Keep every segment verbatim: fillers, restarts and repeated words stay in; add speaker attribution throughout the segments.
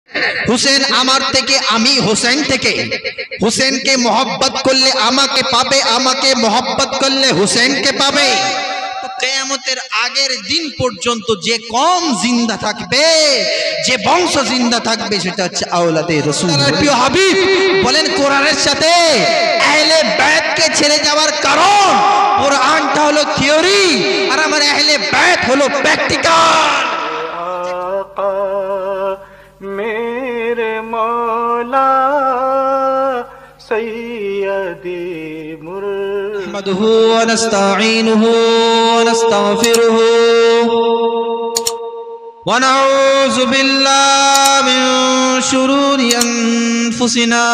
Speaker 1: হুসেন আমার থেকে, আমি হুসেন থেকে। হুসেনকে মহব্বত করলে আমাকে পাবে, আমাকে মহব্বত করলে হুসেনকে পাবে। কিয়ামতের আগের দিন পর্যন্ত যে কম জিন্দা থাকবে, যে বংশ জিন্দা থাকবে, সেটা হচ্ছে আওলাদে রাসূল। প্রিয় হাবিব বলেন কোরআনের সাথে আহলে বাইতকে ছেড়ে যাওয়ার কারণ, কোরআনটা হলো থিওরি আর আমার আহলে বাইত হলো প্র্যাকটিক্যাল।
Speaker 2: میرے مولا سیدی
Speaker 1: نحمده ونستعینه ونستغفره ونعوذ بالله من شرور انفسنا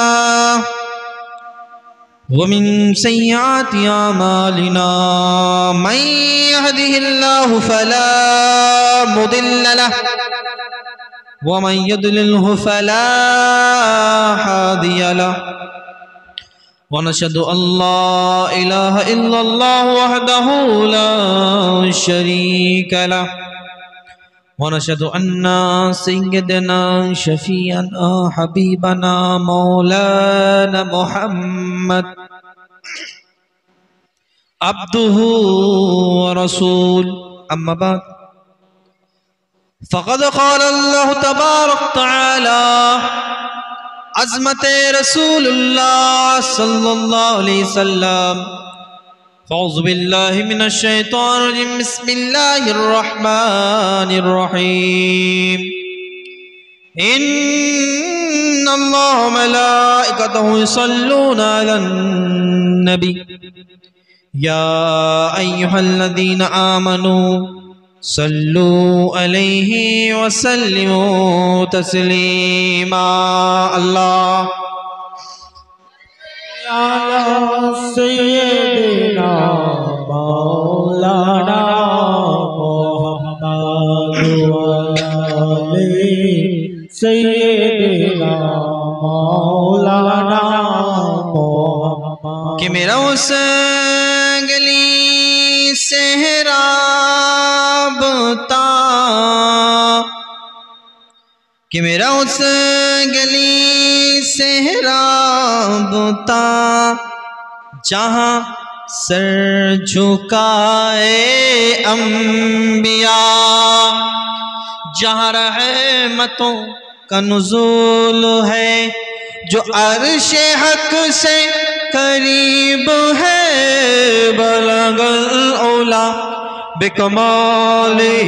Speaker 1: ومن سيئات اعمالنا من يهده الله فلا مضل له ومن يضلله فلا هادي له ونشهد أن لا إله إلا الله وحده لا شريك له ونشهد أن سيدنا شفيعنا حبيبنا مولانا محمد عبده ورسول أما بعد فقد قال اللہ تبارک تعالی عظمت رسول اللہ صلی اللہ علیہ وسلم فاعوذ باللہ من الشیطان الرجیم بسم اللہ الرحمن الرحیم ان اللہ ملائکتہ یصلون علی النبی یا ایہا الذین آمنوا صلوا علیہ وسلموا تسلیما اللہ
Speaker 2: علی سیدنا مولانا محمد وعلی سیدنا مولانا محمد
Speaker 1: کہ میرا حسین گلی صحرا کہ میرا حسین گلی صحرا جہاں سر جھکائے انبیاء، جہاں رحمتوں کا نزول ہے، جو عرش حق سے قریب ہے، بلغ العلا بکمالہ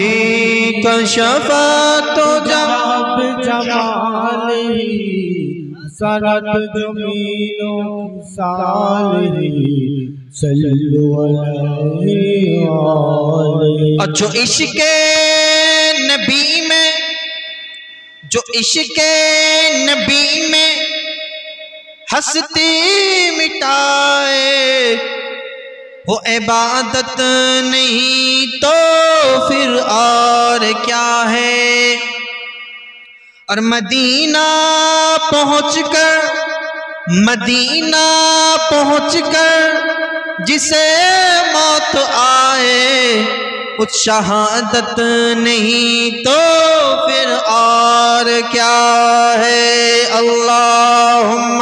Speaker 1: کشفت جب
Speaker 2: جمالہ سرت جمیل و سالہ صلو علیہ وآلہ۔
Speaker 1: اور جو عشق نبی میں، جو عشق نبی میں ہستی مٹائے، وہ عبادت نہیں تو پھر اور کیا ہے؟ اور مدینہ پہنچ کر، مدینہ پہنچ کر جسے موت آئے، کچھ شہادت نہیں تو پھر اور کیا ہے؟ اللہم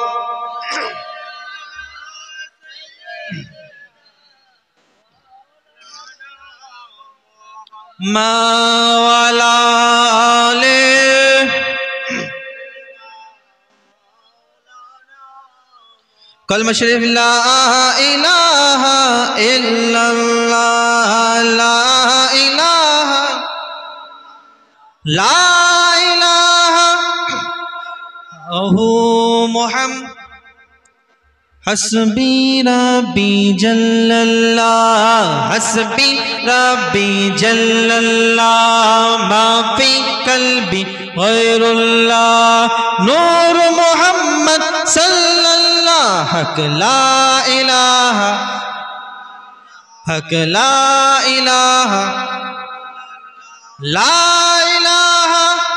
Speaker 1: مولا کلمہ شریف لا الہ الا اللہ، لا الہ لا الہ اہو محمد حسبی ربی جل اللہ، حسبی ربی جل اللہ، ما فی قلبی غیر اللہ، نور محمد صلی اللہ، حق لا الہ، حق لا الہ لا الہ۔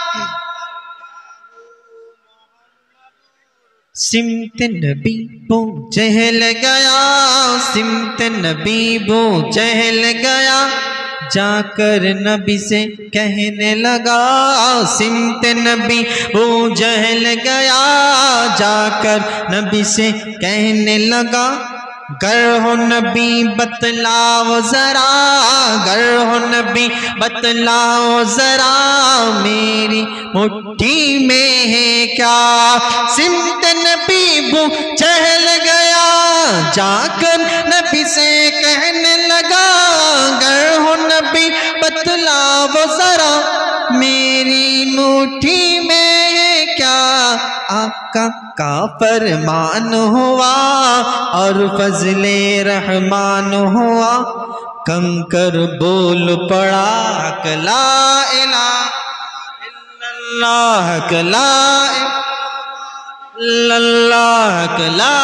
Speaker 1: سمت نبی بو چہل گیا، سمت نبی بو چہل گیا، جا کر نبی سے کہنے لگا سمت نبی وہ جہل گیا جا کر نبی سے کہنے لگا گر ہو نبی بتلاؤ ذرا گر ہو نبی بتلاؤ ذرا میری مٹھی میں ہے کیا سمت نبی وہ چہل گیا جا کر نبی سے کہنے لگا گر ہو نبی بتلاؤ ذرا میری مٹھی میں ہے کیا آقا کا فرمان ہوا اور فضل رحمان ہوا کنکر بول پڑا حق لا الہ الا اللہ حق لا الہ الا اللہ حق لا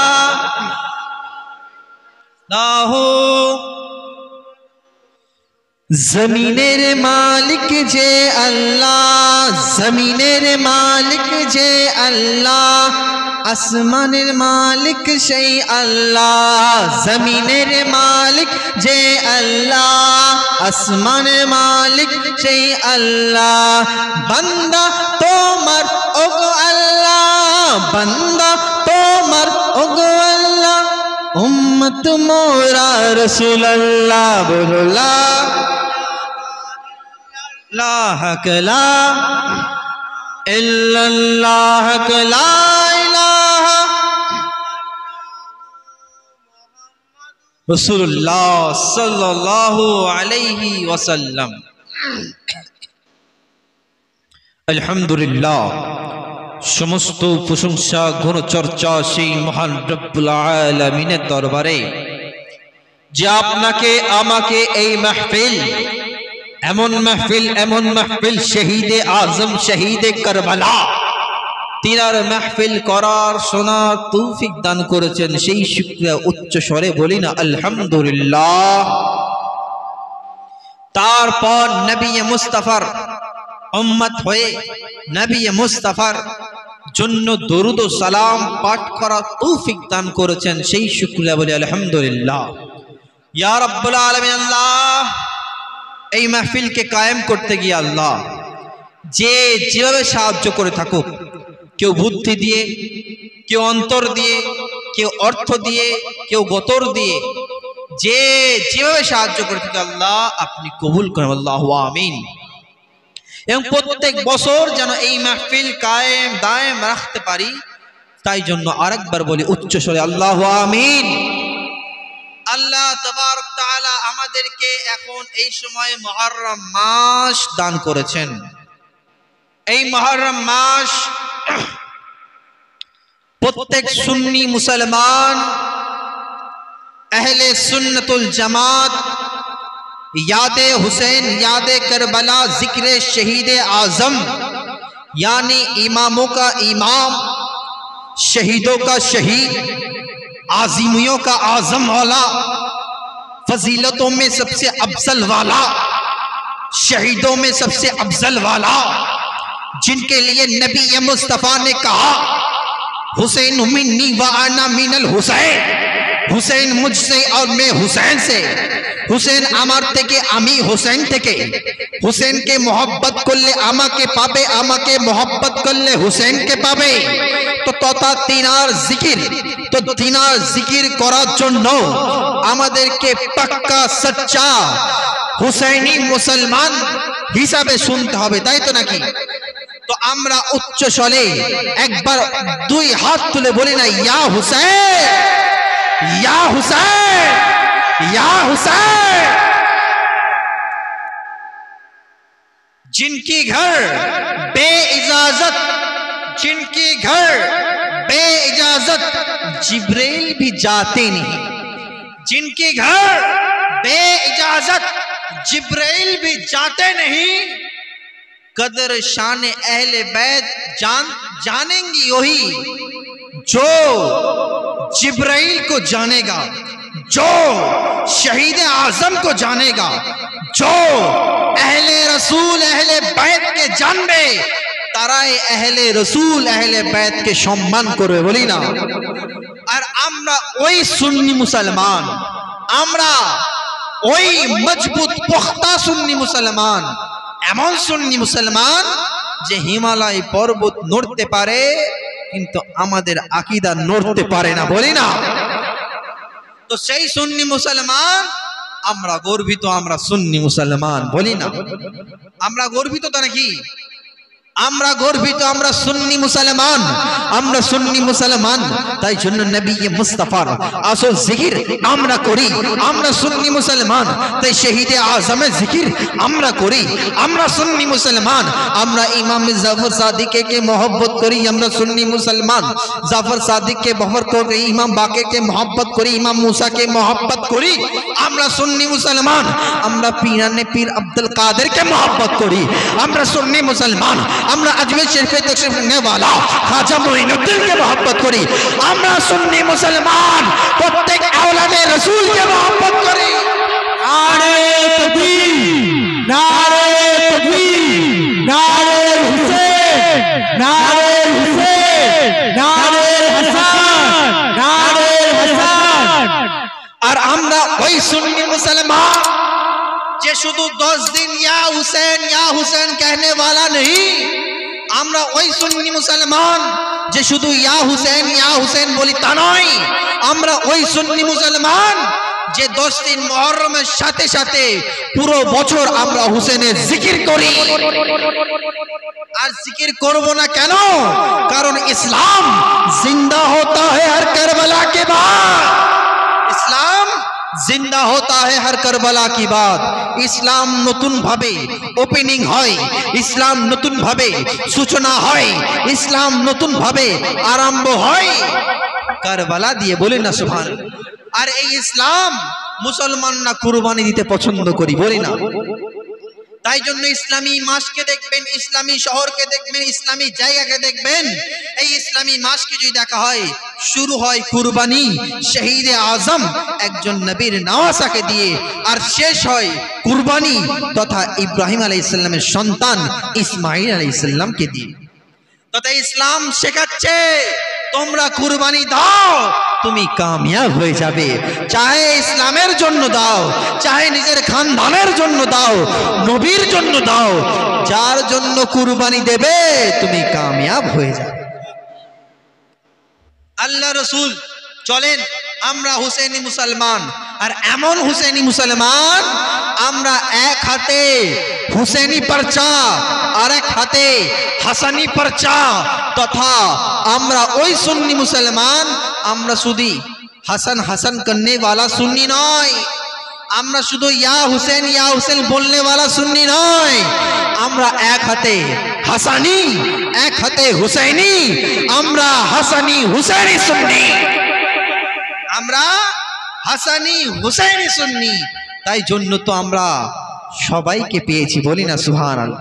Speaker 1: الہ زمینر مالک جے اللہ زمینر مالک جے اللہ আসমানের মালিক সেই আল্লাহ জমিনের মালিক যে আল্লাহ আসমানের মালিক সেই আল্লাহ বান্দা তোমার ওগো আল্লাহ বান্দা তোমার ওগো আল্লাহ উম্মত মোরা রাসূলুল্লাহ বলো লা লা হাক লা ইল্লাল্লাহ হাক লা رسول اللہ صلی اللہ علیہ وسلم الحمدللہ সমস্ত প্রশংসা গুণ চর্চা সেই মহান রব্বুল আলামিনের দরবারে যে আপনাকে আমাকে এই মাহফিল এমন মাহফিল এমন মাহফিল শহীদে আজম শহীদে কারবালা তিনার মাহফিল করার শোনার তৌফিক দান করেছেন সেই শুকরিয়া উচ্চ স্বরে বলি না আলহামদুলিল্লাহ তারপর নবী মুস্তাফার উম্মত হয়ে নবী মুস্তাফার জন্য দরুদ ও সালাম পাঠ করার তৌফিক দান করেছেন সেই শুকরিয়া বলি আলহামদুলিল্লাহ ইয়া রাব্বুল আলামিন আল্লাহ এই মাহফিলকে কায়েম করতে গিয়ে আল্লাহ যে যেভাবে সাহায্য করে থাকুক কেউ বুদ্ধি দিয়ে কেউ অন্তর দিয়ে কেউ অর্থ দিয়ে কেউ গতর দিয়ে যে যেভাবে সাহায্য করে থাকে আল্লাহ আপনি কবুল করেন আল্লাহু আমিন এবং প্রত্যেক বছর যেন এই মাহফিল কায়েম দায়েম রাখতে পারি তাই জন্য আরেকবার বলি উচ্চ স্বরে আল্লাহু আমিন আল্লাহ তাবারক তাআলা আমাদেরকে এখন এই সময় মুহররম মাস দান করেছেন এই মুহররম মাস প্রত্যেক সুন্নি মুসলমান আহলে সুন্নতুল জামাত यादे हुसैन यादे करबला जिक्र शहीद आजम यानी इमामों का इमाम शहीदों का शहीद आजिमियों का आजम वाला फजीलतों में सबसे अफजल वाला शहीदों में सबसे अफजल वाला जिनके लिए नबी मुस्तफ़ा ने कहा हुसैन मिन्नी व अना मिनल हुसैन हुसैन मुझसे और मैं हुसैन से हुसैन আমার থেকে আমি হুসেন থেকে হুসেনকে मोहब्बत করলে আমাকে পাবে আমাকে मोहब्बत করলে হুসেনকে পাবে তো তথা তিনার জিকির তো তিনার জিকির করার জন্য আমাদেরকে পাক্কা সচ্চা হুসাইনি মুসলমান হিসাবে শুনতে হবে তাই তো নাকি তো আমরা উচ্চ স্বরে একবার দুই হাত তুলে বলি না ইয়া হুসैन या हुसैन या हुसैन जिनकी घर बे इजाजत जिनकी घर बे इजाजत जिब्रील भी जाते नहीं जिनकी घर बे इजाजत जिब्रील भी जाते नहीं कदर शान अहले बैत जान जानेंगी वही जो जिब्राइल को जानेगा जो शहीद आजम को जानेगा जो अहले रसूल अहले बैत के जानबे তারাই আহলে রাসূল আহলে বাইত কে সম্মান করবে বলি না আর আমরা ওই সুন্নি মুসলমান আমরা ওই মজবুত পুখতা সুন্নি মুসলমান, এমন সুন্নি মুসলমান যে হিমালয় পর্বত নড়তে পারে কিন্তু আমাদের আকীদা নড়তে পারে না, বলি না? তো সেই সুন্নি মুসলমান আমরা গর্বিত, আমরা সুন্নি মুসলমান, বলি না? আমরা গর্বিত তো নাকি? আমরা গর্বিত, আমরা সুন্নি মুসলমান, আমরা সুন্নি মুসলমান। তাই জন্য নবী মুস্তাফার আসল জিকির আমরা করি, আমরা সুন্নি মুসলমান। তাই শহীদে আজমের জিকির আমরা করি, আমরা সুন্নি মুসলমান। আমরা ইমাম জাফর সাদিককে মোহব্বত করি, আমরা সুন্নি মুসলমান। জাফর সাদিককে মোহব্বত করি, ইমাম বাকেরকে মোহব্বত করি, ইমাম মুসাকে মোহব্বত করি, আমরা সুন্নি মুসলমান। আমরা পীরানে পীর আব্দুল কাদেরকে মোহব্বত করি, আমরা সুন্নি মুসলমান। আমরা আজমির শরীফে তশরিফ লানে वाला খাজা মুঈনুদ্দিনকে मोहब्बत করি, আমরা সুন্নি মুসলমান। প্রত্যেক আওলাদে রাসূলকে मोहब्बत করি।
Speaker 2: নারে তাকবীর, নারে তাকবীর, নারে হুসেন, নারে হুসেন, নারে হাসান, নারে হাসান।
Speaker 1: আর আমরা ওই সুন্নি মুসলমান যে শুধু দশ দিন ইয়া হুসেন ইয়া হুসেন कहने वाला नहीं, আমরা ওই সুন্নি মুসলমান যে শুধু ইয়া হুসেন ইয়া হুসেন বলি তা নয়। আমরা ওই সুন্নি মুসলমান যে দশ দিন মুহররমের সাথে সাথে পুরো বছর আমরা হুসেনের জিকির করি। আর জিকির করব না কেন? কারণ ইসলাম জিন্দা होता है हर करबला के बाद। ইসলাম জিন্দা होता है हर करबला की बात। ইসলাম নতুন ভাবে ওপেনিং হয়, ইসলাম নতুন ভাবে সূচনা হয়, ইসলাম নতুন ভাবে আরম্ভ হয় কারবালা দিয়ে, বলি না সুবহানাল্লাহ। আর এই ইসলাম মুসলমানরা কুরবানি দিতে পছন্দ করি, বলি না? তাই জন্য ইসলামী মাসকে দেখবেন, ইসলামী শহরকে দেখবেন, ইসলামী জায়গাকে দেখবেন। এই ইসলামী মাসকে যদি দেখা হয় শুরু হয় কুরবানি শহীদে আজম একজন নবীর নওয়াসাকে দিয়ে, আর শেষ হয় কুরবানি তথা ইব্রাহিম আলাইহিস সালামের সন্তান ইসমাঈল আলাইহিস সালামকে দিয়ে। তথা ইসলাম শেখাচ্ছে তোমরা কুরবানি দাও, তুমি কামিয়াব হয়ে যাবে। চাহে ইসলামের জন্য দাও, চাহে নিজের খানদানের জন্য দাও, নবীর জন্য দাও, যার জন্য কুরবানি দেবে তুমি কামিয়াব হয়ে যাবে। আল্লাহ রাসূল চলেন আমরা হুসেনি মুসলমান। আর এমন হুসেনি মুসলমান আমরা এক হাতে হুসেনি পরচা আর এক হাতে হাসানি পরচা, তথা আমরা ওই সুন্নি মুসলমান আমরা শুধু হাসান হাসান करने वाला সুন্নি নয়, আমরা শুধু ইয়া হুসেন ইয়া হুসেন বলনে वाला সুন্নি নয়। আমরা এক হাতে হাসানি এক হাতে হুসেনি, আমরা হাসানি হুসেনি সুন্নি, আমরা হাসানি হুসেনি সুন্নি। তাই জন্য তো আমরা সবাইকে পেয়েছি, বলি না সুবহানাল্লাহ।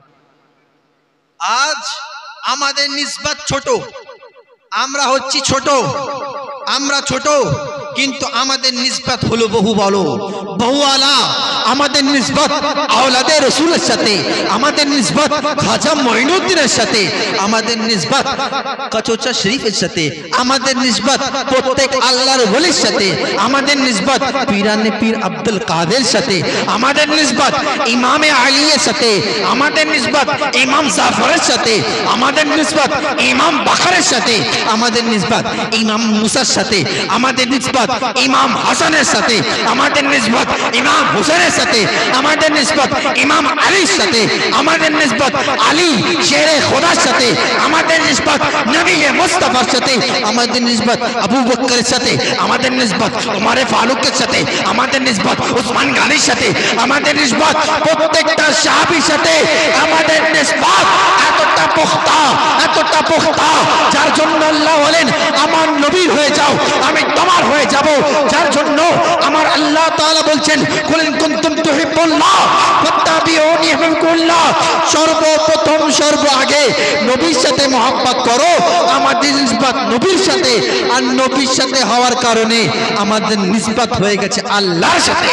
Speaker 1: আজ আমাদের নিসবত ছোট, আমরা হচ্ছি ছোট, আমরা ছোট, কিন্তু আমাদের নিসবত হলো বহু বড়, বহু আলা। আমাদের নিসবত আওলাদে রাসূলের সাথে, আমাদের নিসবত খাজা মুঈনুদ্দিনের সাথে, আমাদের নিসবত কচোচা শরীফের সাথে, আমাদের নিসবত প্রত্যেক আল্লাহর ওলির সাথে, আমাদের নিসবত পীরানে পীর আব্দুল কাদের সাথে, আমাদের নিসবত ইমামে আলীর সাথে, আমাদের নিসবত ইমাম জাফরের সাথে, আমাদের নিসবত ইমাম বাকরের সাথে, আমাদের নিসবত ইমাম মুসার সাথে, আমাদের নিসবত ইমাম হাসানের সাথে, আমাদের নিসবত ইমাম হুসেনের সাথে, আমাদের নিসবত ইমাম আলীর সাথে, আমাদের নিসবত আলী শেরে খোদার সাথে, আমাদের নিসবত নবী মুস্তাফার সাথে, আমাদের নিসবত আবু বকরের সাথে, আমাদের নিসবত উমর ফারুকের সাথে, আমাদের নিসবত উসমান গানির সাথে, আমাদের নিসবত প্রত্যেকটা সাহাবীর সাথে, আমাদের নিসবত এতটা পুখতা এতটা পুখতা যার জন্য আল্লাহ বলেন আমার নবীর হয়ে যাও আমি তোমার হয়ে যাব। যার জন্য আমার আল্লাহ তাআলা বলছেন কুল ইন কুনতুম তুহিব্বুল্লাহ ফাত্তাবিউনি ইউহিব্বুকুল্লাহ। সর্বপ্রথম সর্ব আগে নবীর সাথে মহব্বত করো, আমাদের নিসবত নবীর সাথে, আর নবীর সাথে হওয়ার কারণে আমাদের নিসবত হয়ে গেছে আল্লাহর সাথে।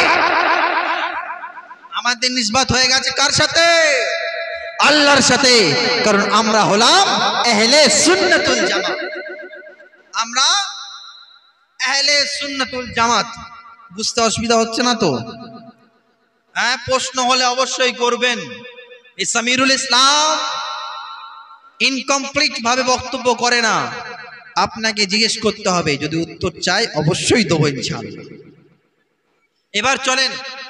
Speaker 1: আমাদের নিসবত হয়ে গেছে কার সাথে? আল্লাহর সাথে। কারণ আমরা হলাম আহলে সুন্নাতুল জামাত, আমরা আহলে সুন্নাতুল জামাত। বুঝতে অসুবিধা হচ্ছে না তো? হ্যাঁ, প্রশ্ন হলে অবশ্যই করবেন। এই সামিরুল ইসলাম ইনকমপ্লিট ভাবে বক্তব্য করে না, আপনাকে জিজ্ঞেস করতে হবে, যদি উত্তর চাই অবশ্যই দেবো ইনশাআল্লাহ। এবার চলেন,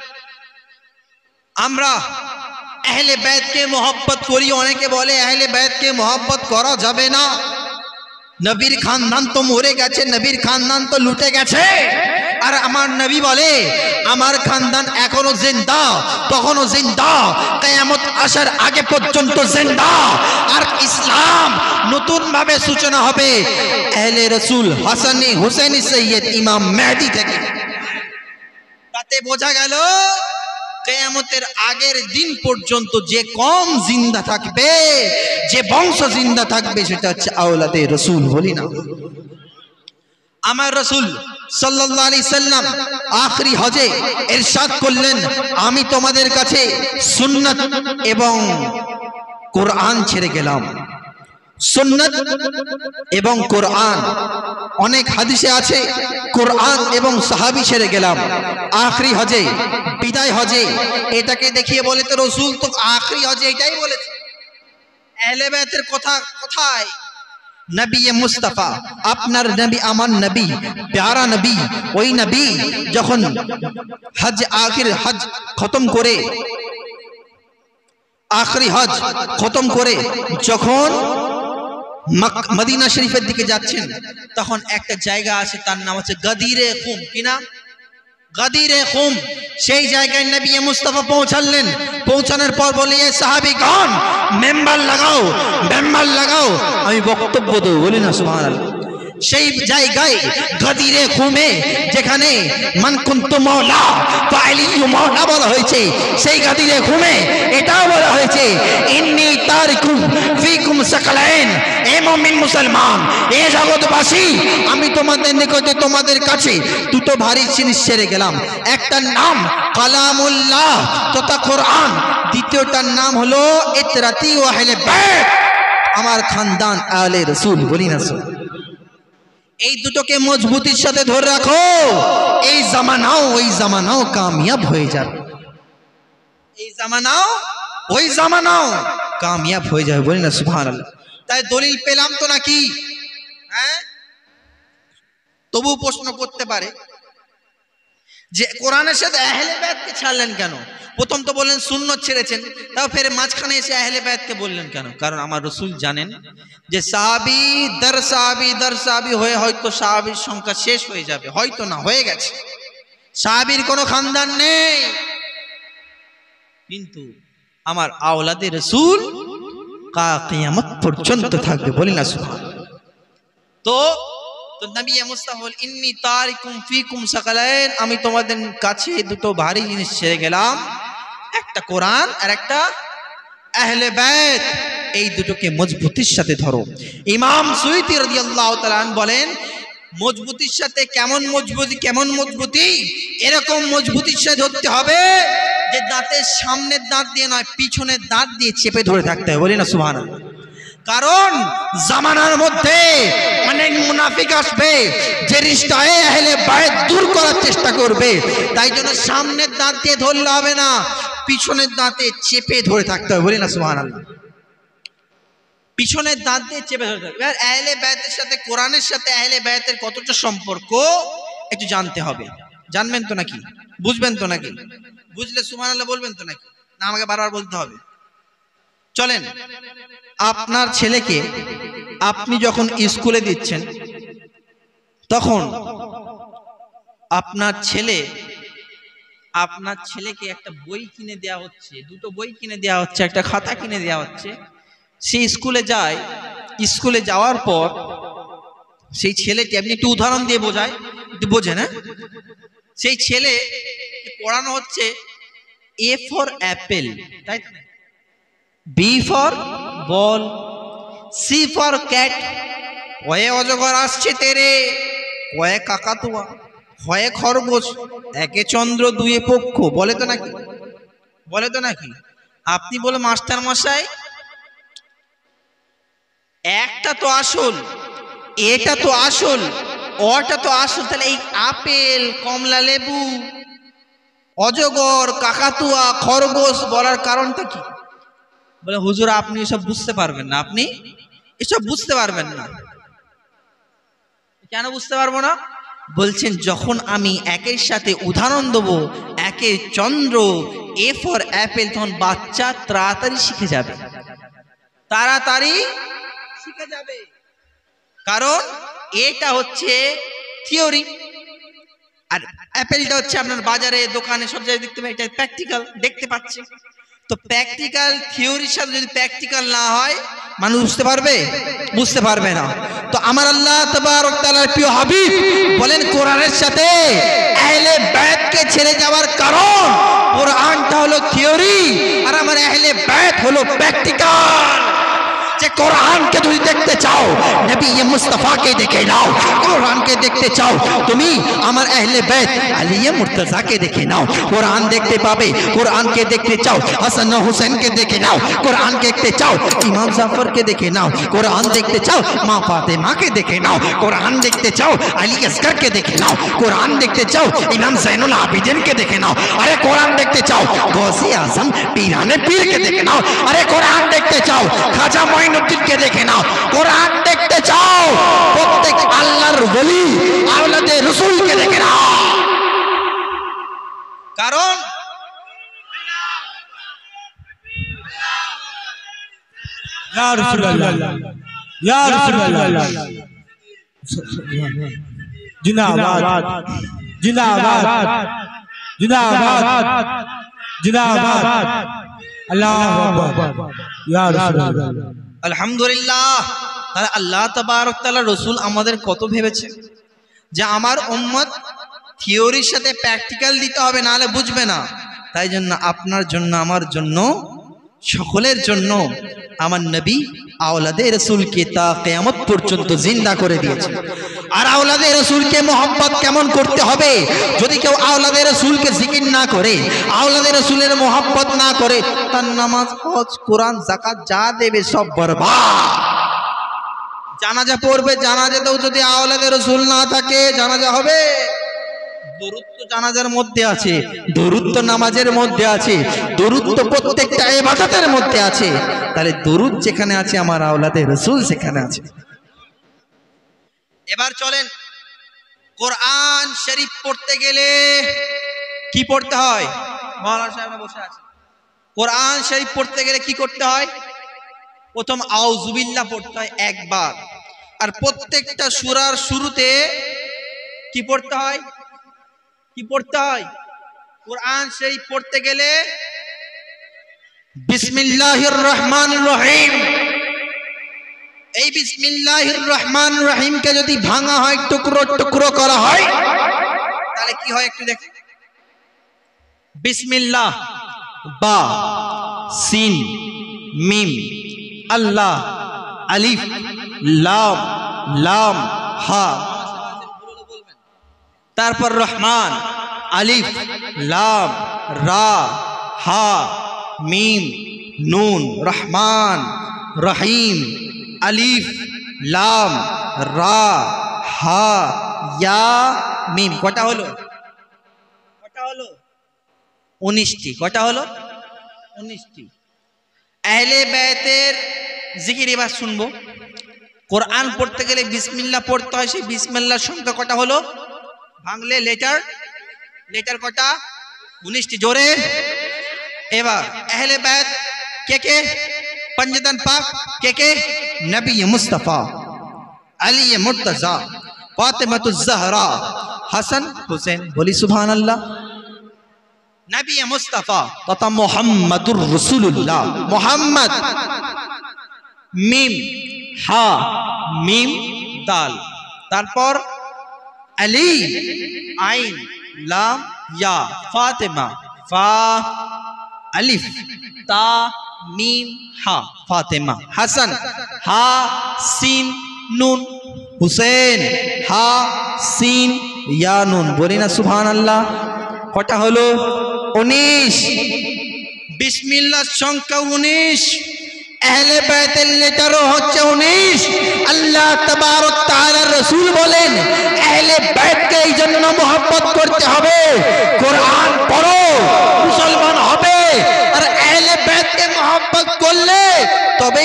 Speaker 1: আমরা আহলে বাইতকে মহব্বত করি। অনেকে বলে আহলে বাইতকে মহব্বত করা যাবে না, নবীর খানদান তো মরে গেছে, নবীর খানদান তো লুটে গেছে। আর আমার নবী বলে আমার খানদান এখনো জিন্দা, তখনো জিন্দা, কিয়ামত আসার আগে পর্যন্ত জিন্দা। আর ইসলাম নতুন ভাবে সূচনা হবে আহলে রাসূল হাসানী হুসাইনী সৈয়দ ইমাম মেহদী থেকে। তাতে বোঝা গেল কিয়ামতের আগের দিন পর্যন্ত যে কম জিন্দা থাকবে, যে বংশ জিন্দা থাকবে, সেটা হচ্ছে আওলাদে রাসূল। বলি না, আমার রাসূল সাল্লাল্লাহু আলাইহি সাল্লাম আখরি হজে ইরশাদ করলেন, আমি তোমাদের কাছে সুন্নাত এবং কোরআন ছেড়ে গেলাম। সুন্নাত এবং কোরআন, অনেক হাদিসে আছে কোরআন এবং সাহাবী ছেড়ে গেলাম। আখরি হজে, বিদায় হজে এটাকে দেখিয়ে বলে তো রাসূল তো আখরি হজে এটাই বলেছে। আহলে বাইতের কথা কোথায়? নবী মুস্তাফা, আপনার নবী, আমার নবী, প্যারা নবী, ওই নবী যখন হজ আখির হজ খতম করে, আখরি হজ খতম করে যখন মদিনা শরীফের দিকে যাচ্ছেন, তখন একটা জায়গা আছে, তার নাম হচ্ছে গদিরে খুম। কি নাম? গদিরে খুম। সেই জায়গায় নবী মুস্তাফা পৌঁছালেন। পৌঁছানোর পর বলে, সাহাবীগণ মেম্বার লাগাও, মেম্বার লাগাও, আমি বক্তব্য দেব। বলি না সুবহানাল্লাহ। সেই জায়গায় গদিরে খুমে, যেখানে মান কুনতু মাওলা ফাইলিয়ু মাওলা বলা হয়েছে, সেই গদিরে খুমে এটাও বলা হয়েছে, ইন্নী তারিকুম ফিকুম সাকালাইন, এ মুমিন মুসলমান, এ জগৎবাসী, আমি তোমাদের নিকটে, তোমাদের কাছে দুটো ভারী জিনিস ছেড়ে গেলাম। একটার নাম কালামুল্লাহ তথা কোরআন, দ্বিতীয়টার নাম হলো ইতরাতি ও আহলে বাইত, আমার খানদান আহলে রাসূল। বলি না, এই দুটোকে মজবুতির সাথে ধরে রাখো, এই জামানাও ওই জামানাও কামিয়াব হয়ে যাবে। এই জামানাও ওই জামানাও কামিয়াব হয়ে যাবে। বলি না সুবহানাল্লাহ। তাই দলিল পেলাম তো নাকি? হ্যাঁ, তবু প্রশ্ন করতে পারে যে কোরআনের সাথে আহলে বাইতকে ছাড়লেন কেন? প্রথম তো বললেন সুন্নত ছেড়েছেন, তাও ফের মাঝখানে এসে আহলে বাইতকে বললেন কেন? কারণ আমার রাসূল জানেন যে সাহাবী দর সাহাবী দর সাহাবী হয়ে হয়তো সাহাবীর সংখ্যা শেষ হয়ে যাবে, হয়তো না হয়ে গেছে, সাহাবীর কোনো খানদান নেই, কিন্তু আমার আওলাদে রাসূল কিয়ামত পর্যন্ত থাকবে। বলি না সুবহানাল্লাহ। তো তো নবী মুস্তাফা বলেন, ইন্নী তারিকুম ফিকুম সাকালাইন, আমি তোমাদের কাছে দুটো ভারী জিনিস ছেড়ে গেলাম, একটা কোরআন আর একটা আহলে বাইত। এই দুটোকে মজবুতির সাথে ধরো। ইমাম সুয়ুতী রাদিয়াল্লাহু তাআলা বলেন, মজবুতির সাথে কেমন মজবুতি? কেমন মজবুতি? এরকম মজবুতির সাথে ধরতে হবে যে দাঁতের সামনের দাঁত দিয়ে নয়, পিছনের দাঁত দিয়ে চেপে ধরে থাকতে হবে। বলি না সুবহানাল্লাহ। কারণ জামানার মধ্যে অনেক মুনাফিক আসবে, যে রিশতায়ে আহলে বাইত দূর করার চেষ্টা করবে। তাই জন্য সামনের দাঁত দিয়ে ধরলে হবে না, পিছনের দাঁতে চেপে ধরে থাকতে হবে। বলি না সুবহানাল্লাহ। পিছনের দাঁত দিয়ে চেপে ধরে থাকবে। এবার আহলে বাইতের সাথে, কোরআনের সাথে আহলে বাইতের কতটা সম্পর্ক একটু জানতে হবে। জানবেন তো নাকি? বুঝবেন তো নাকি? বুঝলে সুবহানাল্লাহ বলবেন তো নাকি? না আমাকে বারবার বলতে হবে? চলেন, আপনার ছেলেকে আপনি যখন স্কুলে দিচ্ছেন, তখন আপনার ছেলে আপনার ছেলেকে একটা বই কিনে দেওয়া হচ্ছে, দুটো বই কিনে দেওয়া হচ্ছে, একটা খাতা কিনে দেওয়া হচ্ছে। সে স্কুলে যায়, স্কুলে যাওয়ার পর সেই ছেলেটি, আপনি একটু উদাহরণ দিয়ে বোঝায়, একটু বোঝেন। হ্যাঁ, সেই ছেলে পড়ানো হচ্ছে এ ফর অ্যাপেল, তাই তো? B for ball, C for cat, কয়ে অজগর আসছে তেরে, কয়ে কাকাতুয়া, হয়ে খরগোশ, একে চন্দ্র দুয়ে পক্ষ। বলে তো নাকি? বলে তো নাকি? আপনি বলে মাস্টার মশাই একটা তো আসল, এটা তো আসল, ওটা তো আসল, তাহলে এই আপেল, কমলা লেবু, অজগর, কাকাতুয়া, খরগোশ বলার কারণটা কি? বলে হুজুর আপনি এসব বুঝতে পারবেন না, আপনি এসব বুঝতে পারবেন না। কেন বুঝতে পারবো না? বলছেন যখন আমি একের সাথে উদাহরণ দেবো, একে চন্দ্র, এ ফর অ্যাপেল, তখন বাচ্চা তাড়াতাড়ি শিখে যাবে, তাড়াতাড়ি শিখে যাবে। কারণ এটা হচ্ছে থিওরি, আর অ্যাপেলটা হচ্ছে আপনার বাজারে, দোকানে, সব জায়গায় দেখতে পাই, এটা প্র্যাকটিক্যাল দেখতে পাচ্ছে। তো প্র্যাকটিক্যাল থিওরির সাথে যদি প্র্যাকটিক্যাল না হয়, মানুষ বুঝতে পারবে? বুঝতে পারবে না। তো আমার আল্লাহ তাবারক ওয়া তাআলার প্রিয় হাবিব বলেন কোরআনের সাথে আহলে বায়াতকে ছেড়ে যাওয়ার কারণ, কোরআনটা হলো থিওরি আর আমার আহলে বায়াত হলো প্র্যাকটিক্যাল। যে কোরআনকে যদি দেখতে চাও, নবী মুস্তাফাকে দেখে নাও। কোরআনকে দেখতে চাও তুমি, আমার আহলে বাইত আলী মুর্তজাকে দেখে নাও, কোরআন দেখতে পাবে। কোরআনকে দেখতে চাও, হাসান ও হুসেনকে দেখে নাও। কোরআন দেখতে চাও, ইমাম জাফরকে দেখে নাও। কোরআন দেখতে চাও, মা ফাতেমাকে দেখে নাও। কোরআন দেখতে চাও, আলী আসগরকে দেখে নাও। কোরআন দেখতে চাও, ইমাম জাইনুল আবিদিনকে দেখে নাও। আরে কোরআন দেখতে চাও, গৌসে আজম পীরানে পীরকে দেখে নাও। আরে কোরআন দেখতে চাও, খাজা মঈনুদ্দিনকে দেখে নাও। কোরআন দেখতে চাও, প্রত্যেক আল্লাহর ওলি আওলাদে রাসূলকে দেখে নাও। কারণ
Speaker 2: ইয়া রাসূলুল্লাহ, ইয়া রাসূলুল্লাহ, জিন্দাবাদ, জিন্দাবাদ, জিন্দাবাদ, জিন্দাবাদ, আল্লাহু আকবার, ইয়া রাসূলুল্লাহ।
Speaker 1: আলহামদুলিল্লাহ। তাহলে আল্লাহ তাবারক তাআলা রাসূল আমাদের কত ভেবেছে যে আমার উম্মত থিওরির সাথে প্র্যাকটিক্যাল দিতে হবে, নাহলে বুঝবে না। তাই জন্য আপনার জন্য, আমার জন্য, সকলের জন্য আমার নবী আওলাদে রাসূলকে তা কিয়ামত পর্যন্ত জিন্দা করে দিয়েছে। আর আওলাদে রাসূলকে মোহাব্বত কেমন করতে হবে? যদি কেউ আওলাদে রাসূলকে জিকির না করে, আওলাদে রাসূলের মোহাব্বত না করে, তার নামাজ, হজ, কোরআন, যাকাত যা দেবে সব বরবাদ। জানাজা পড়বে, জানাজাতেও যদি আওলাদে রাসূল না থাকে জানাজা হবে? দরুদ তো জানাজার মধ্যে আছে, দরুদ তো নামাজের মধ্যে আছে, দরুদ তো প্রত্যেকটা ইবাদতের মধ্যে আছে। তাহলে দরুদ যেখানে আছে, আমার আওলাদে রাসূল সেখানে আছে। এবার চলেন, কোরআন শরীফ পড়তে গেলে কি পড়তে হয়? মাওলানা সাহেবরা বসে আছে। কোরআন শরীফ পড়তে গেলে কি করতে হয়? প্রথম আউযুবিল্লাহ পড়তে হয় একবার। আর প্রত্যেকটা সূরার শুরুতে কি পড়তে হয়? কি পড়তে হয়? কোরআন শরীফ পড়তে গেলে বিসমিল্লাহির রহমানির রহিম। এই বিসমিল্লাহির রহমানির রহিমকে যদি ভাঙা হয়, টুকরো টুকরো করা হয়, তাহলে কি হয় একটু দেখেন। বিসমিল্লাহ, বা, সিন, মিম, আল্লাহ, আলিফ, লাম, লাম, হা। তারপর রহমান, আলিফ, লাম, রা, হা, মিম, নুন। রহমান, রহিম, আলিফ, লাম, রা, হা, ইয়া, মিম। কটা হলো? কটা হলো? উনিশটি। কটা হলো? উনিশটি। আহলে বায়তের জিকির এবার শুনবো। কোরআন পড়তে গেলে বিসমিল্লাহ পড়তে হয়, সেই বিসমিল্লাহর সংখ্যা কটা হলো? ভাঙলে লেটার, লেটার কটা? উনিশটি। জোরে। এবার আহলে বায়ত কে কে? पंजतन पाक के के? नबी मुस्तफ़ा, अली मुर्तज़ा, फातिमातुज़ ज़हरा, हसन हुसैन। बोली सुभान अल्लाह। नबी मुस्तफ़ा तथा मुहम्मदुर रसूलुल्लाह। मुहम्मद, मीम, हा, मीम, दाल। तारपर अली, आइन, लाम, या। फातिमा, फा, अलिफ, ता, मीम, हा, फातिमा। हसन, हा, सीन, नून। हुसैन, हा, सीन, या, नून। बोली ना सुभान अल्लाह। कटा हलो? उन्नीस। बिस्मिल्लाह संख्या उन्नीस। अहले बैतेर लेटारो होच्छे उन्नीस। अल्लाह तबारक ताआलार रसूल बोलेन अहले बैतके এই জন্য मोहब्बत करते हबे, कुरान पढ़ो,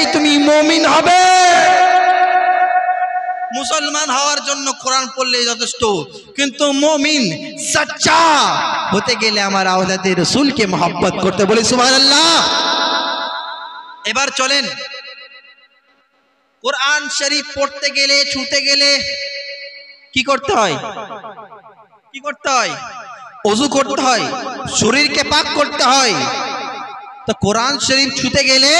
Speaker 1: তুমি মুমিন হবে। মুসলমান হওয়ার জন্য কোরআন পড়লেই যথেষ্ট, কিন্তু মুমিন সচ্চা হতে গেলে আমার আওলাদে রাসূলকে মহব্বত করতে, বলি সুবহানাল্লাহ। এবার চলেন, কোরআন শরীফ পড়তে গেলে ছুতে গেলে কি করতে হয়? কি করতে হয়? ওযু করতে হয়, শরীরকে পাক করতে হয়। তো কোরআন শরীফ ছুতে গেলে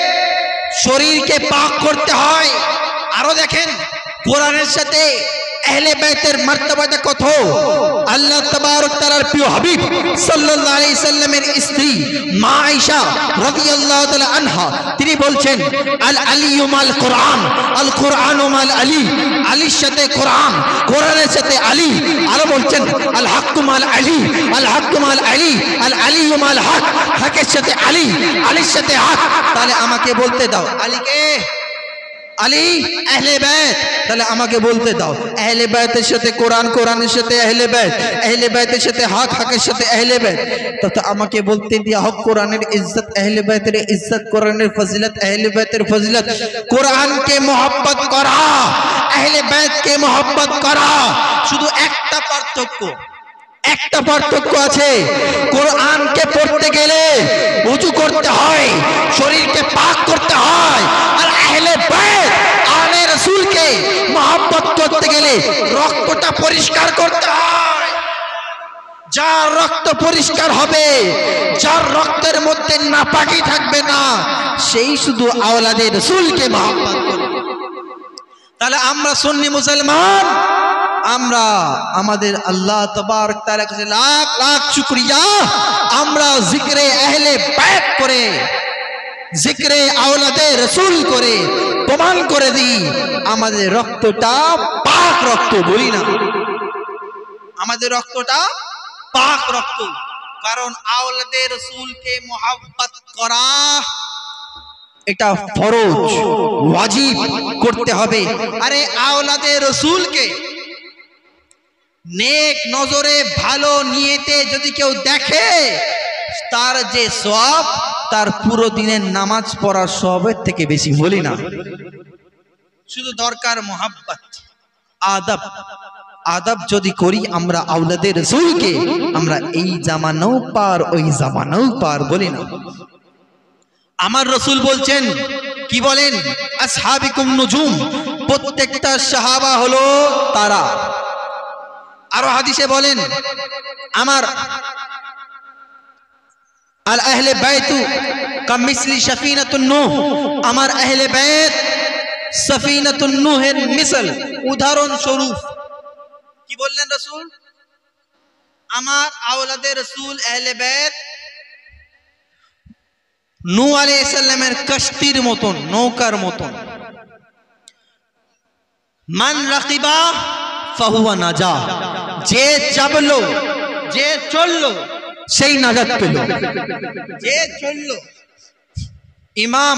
Speaker 1: শরীরকে পাক করতে হয়। আরো দেখেন, কোরআনের সাথে আহলে বাইতের মর্যাদা কত। আল্লাহ তাবারক তাআলার প্রিয় হাবিব সাল্লাল্লাহু আলাইহি সাল্লামের স্ত্রী মা আয়েশা রাদিয়াল্লাহু তাআলা আনহা তিনি বলছেন, আল আলিয়্যু মাল কোরআন, আল কোরআনু মাল আলী, আলীর সাথে কোরআন, কোরআনের সাথে আলী। আরো বলছেন, আল হাক্কু মাল আলী, আল হাক্কু মাল আলী, আল আলিয়্যু মাল হক, হকের সাথে আলী, আলীর সাথে হক। তাহলে আমাকে বলতে দাও আলীকে, আলী আহলে বাইত, তাহলে আমাকে বলতে দাও আহলে বাইতের সাথে কোরআন, কোরআনের সাথে আহলে বাইত, আহলে বাইতের সাথে হক, হকের সাথে আহলে বাইত। তো আমাকে বলতে দিয়া হক কোরআনের ইজ্জত, আহলে বাইতের ইজ্জত, কোরআনের ফজিলত, আহলে বাইতের ফজিলত। কোরআনকে মহব্বত করা, আহলে বাইতকে মহব্বত করা, শুধু একটা পার্থক্য, একটা পার্থক্য আছে। কোরআনকে পড়তে গেলে ওযু করতে হয়, শরীরকে পাক করতে হয়। আর আহলে বাইত, আহলে রাসূলকে মহব্বত করতে গেলে রক্তটা পরিষ্কার করতে হয়। যার রক্ত পরিষ্কার হবে, যার রক্তের মধ্যে নাপাকি থাকবে না, সেই শুধু আওলাদে রাসূলকে মহব্বত করবে। তাহলে আমরা সুন্নি মুসলমান, আমরা আমাদের আল্লাহ তাবারক তাআলার কাছে লাখ লাখ শুকরিয়া, আমরা জিকরে আহলে বাইত করে, জিকরে আওলাদে রাসূল করে প্রমাণ করে দিই আমাদের রক্তটা পাক রক্ত, বলি না আমাদের রক্তটা পাক রক্ত। কারণ আওলাদে রাসূলকে মহব্বত করা এটা ফরজ, ওয়াজিব করতে হবে। আরে আওলাদে রাসূলকে নেক নজরে ভালো নিয়তে যদি কেউ দেখে, তার যে সওয়াব তার পুরো দিনের নামাজ পড়ার সওয়াবের থেকে বেশি, বলি না। শুধু দরকার মোহাব্বত, আদব। আদব যদি করি আমরা আওলাদে রাসূলকে, আমরা এই জামানাও পার ওই জামানাও পার, বলি না। আমার রাসূল বলছেন, কি বলেন? আসহাবিকুম নুজুম, প্রত্যেকটা সাহাবা হলো তারা। আরো হাদিসে বলেন, আমার আল আহলে বাইতু কামিসলি সাফিনাতুন নূহ, আমার আহলে বাইত সাফিনাতুন নূহের মিসাল, উদাহরণ স্বরূপ। কি বললেন রাসূল? আমার আওলাদে রাসূল আহলে বাইত নূহ আলাইহিস সালামের কষ্টির মতন, নৌকার মতন। মান রাকিবা ফাহুয়া নাজা, যে চাপলো, যে চললো সেই নাজাত পেল, যে চললো। ইমাম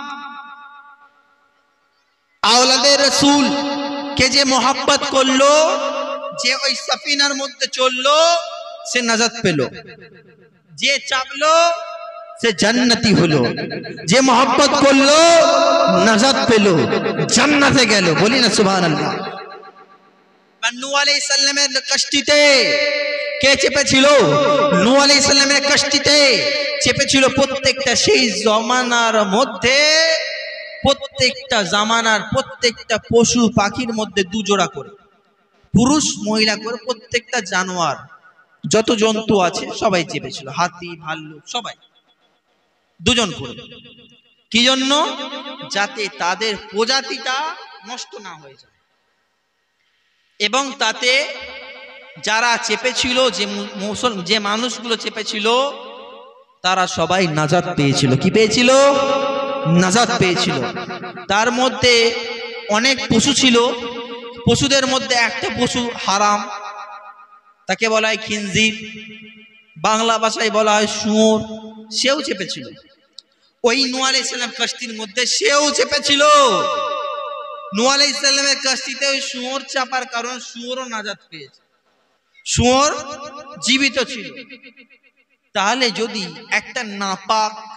Speaker 1: আওলাদে রাসূল কে যে মোহাব্বত করলো, যে ওই সাফিনার মধ্যে চললো, সে নাজাত পেল। যে চাপলো সে জান্নাতি হলো, যে মোহাব্বত করলো নাজাত পেল, জান্নাতে গেল, বলি না সুবহানাল্লাহ। নূহ আলাইহিস সালামের কষ্টিতে কে চেপেছিল? নূহ আলাইহিস সালামের কষ্টিতে চেপেছিল প্রত্যেকটা সেই জামানার মধ্যে, প্রত্যেকটা জামানার প্রত্যেকটা পশু পাখির মধ্যে দুজোড়া করে, পুরুষ মহিলা করে প্রত্যেকটা জানোয়ার, যত জন্তু আছে সবাই চেপেছিল, হাতি ভাল্লুক সবাই দুজন করে। কি জন্য? যাতে তাদের প্রজাতিটা নষ্ট না হয়ে যায়, এবং তাতে যারা চেপেছিল, যে মুসলমান যে মানুষগুলো চেপেছিল, তারা সবাই নাজাত পেয়েছিল। কি পেয়েছিল? নাজাত পেয়েছিল। তার মধ্যে অনেক পশু ছিল, পশুদের মধ্যে একটা পশু হারাম, তাকে বলা হয় খিনজির, বাংলা ভাষায় বলা হয় শুয়োর, সেও চেপেছিল। ওই নূহ আলাইহিস সালাম কষ্টির মধ্যে সেও চেপেছিল। নূহ আলাইহিস সালামের কষ্টিতে ওই শুয়োর চাপার কারণ শুয়োরও নাজাত পেয়েছে, শুয়োর জীবিত ছিল। তাহলে যদি একটা নাপাক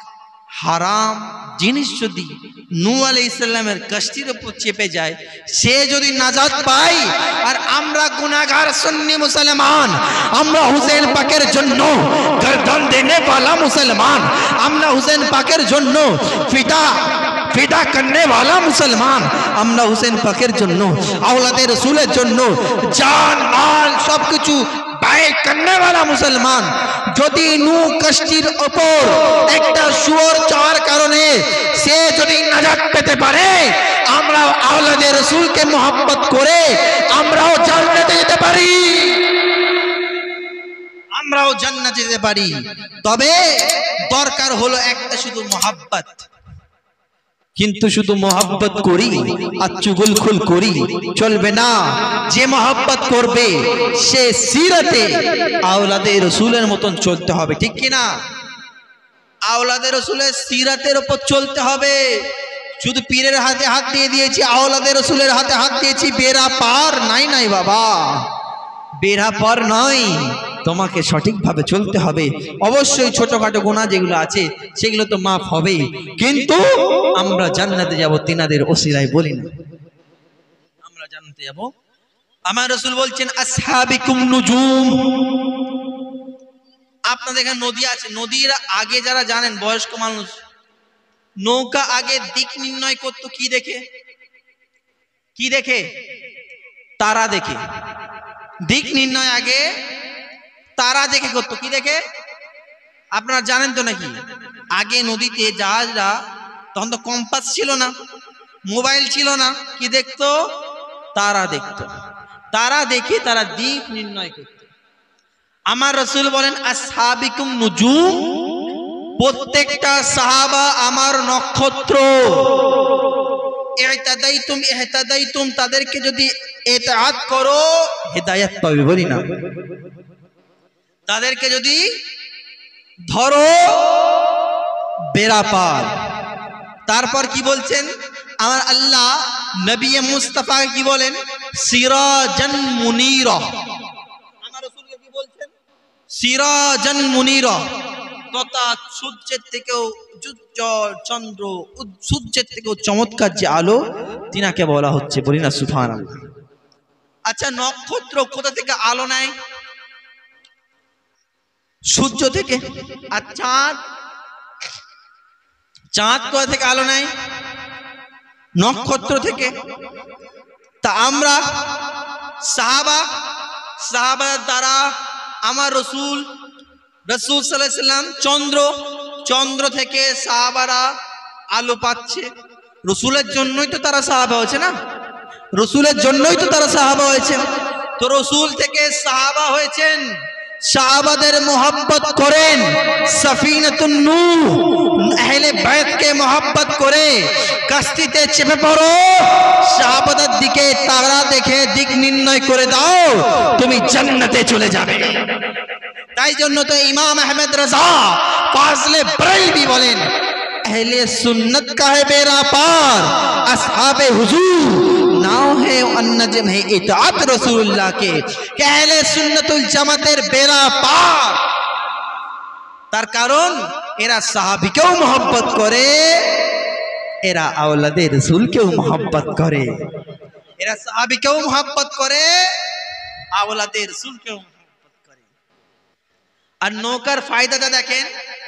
Speaker 1: হারাম জিনিস যদি নূহ আলাইহিস সালামের কষ্টির উপর চেপে যায়, সে যদি নাজাত পায়, আর আমরা গুনাহগার সুন্নি মুসলমান, আমরা হুসেন পাকের জন্য গর্দন দেনে वाला মুসলমান, আমরা হুসেন পাকের জন্য ফিদা ফিদা করনে वाला মুসলমান, আমরা হুসেন পাকের জন্য আওলাদে রাসূলের জন্য জান মাল সবকিছু ব্যয় করনে वाला মুসলমান, যদি নূহ কষ্টির উপর একটা শুয়োর চাওয়ার কারণে সে যদি নাজাত পেতে পারে, আমরা আওলাদে রাসূলকে মোহাব্বত করে আমরাও জান্নাতে যেতে পারি, আমরাও জান্নাতে যেতে পারি। তবে দরকার হলো একটা শুধু মোহাব্বত। কিন্তু শুধু মোহাব্বত করি আর চুগলখুল করি চলবে না। যে মোহাব্বত করবে সে সিরাতে আওলাদে রাসূলের মতন চলতে হবে, ঠিক কি না? আওলাদে রাসূলের সিরাতের উপর চলতে হবে। শুধু পীরের হাতে হাত দিয়ে দিয়েছি, আওলাদে রাসূলের হাতে হাত দিয়েছি, বেরা পার নাই নাই বাবা, বেরা পার নয়। তোমাকে সঠিকভাবে চলতে হবে। অবশ্যই ছোটখাটো গুনাহ যেগুলো আছে সেগুলো তো মাফ হবে, কিন্তু আমরা জান্নাতে যাব তিনাদের ওসিলায়, বলি না আমরা জান্নাতে যাব। আমার রাসূল বলছেন আসহাবিকুম নুজুম। আপনাদের এখানে নদী আছে, নদীর আগে যারা জানেন বয়স্ক মানুষ, নৌকা আগে দিক নির্ণয় করতো কি দেখে? কি দেখে? তারা দেখে। দিক নির্ণয় আগে তারা দেখে করতো, কি দেখে? আপনারা জানেন তো নাকি? আগে নদীতে জাহাজরা, তখন তো কম্পাস ছিল না, মোবাইল ছিল না, কি দেখতো? তারা দেখতো। তারা দেখে তারা দিক নির্ণয় করত। আমার রাসূল বলেন আসহাবিকুম নুজুম, প্রত্যেকটা সাহাবা আমার নক্ষত্র। ইহতাদাইতুম ইহতাদাইতুম, তাদেরকে যদি ইতাআত করো হিদায়াত পাবে, বলি না? তাদেরকে যদি ধরো বেরা পার। তারপর কি বলছেন আমার আল্লাহ? নবী মুস্তাফা কি বলেন? সিরাজান মুনীরা। আমার রাসূলকে কি বলছেন? সিরাজান মুনীরা, তথা সূর্যের থেকেও উজ্জ্বল চন্দ্র, সূর্যের থেকেও চমৎকার যে আলো, তিনাকে বলা হচ্ছে, বলি না সুবহানাল্লাহ। আচ্ছা, নক্ষত্র কোথা থেকে আলো নেয়? সূর্য থেকে। আর চাঁদ, চাঁদ কোথা থেকে আলো নেয়? নক্ষত্র থেকে। তা আমরা সাহাবা, সাহাবার দ্বারা আমার রসুল রসুল সাল্লাল্লাহু আলাইহি ওয়াসাল্লাম চন্দ্র, চন্দ্র থেকে সাহাবারা আলো পাচ্ছে। রসুলের জন্যই তো তারা সাহাবা হয়েছে না? রসুলের জন্যই তো তারা সাহাবা হয়েছে। তো রসুল থেকে সাহাবা হয়েছেন, সাহাবাদের মোহাব্বত করেন, সফিনাতুন নূহ আহলে বাইতকে মোহাব্বত করে কাস্তিতে চেপে পড়ো, সাহাবাদের দিকে তারা দেখে দিক নির্ণয় করে দাও, তুমি জান্নাতে চলে যাবে। তাই জন্য তো ইমাম আহমদ রাজা ফাজলে বরেলভী বলেন, अहले सुन्नत का है बेरा पार, असहाबे हुजूर नाव है अन्नजम है इताअत रसूलुल्लाह के, कि अहले सुन्नतुल জামাতের বেরা পার। তার কারণ এরা সাহাবীকেও মোহাব্বত করে, এরা আওলাদে রাসূলকেও মোহাব্বত করে, এরা সাহাবীকেও মোহাব্বত করে, আওলাদে রাসূলকেও মোহাব্বত করে। আর নৌকার ফায়দাটা দেখেন,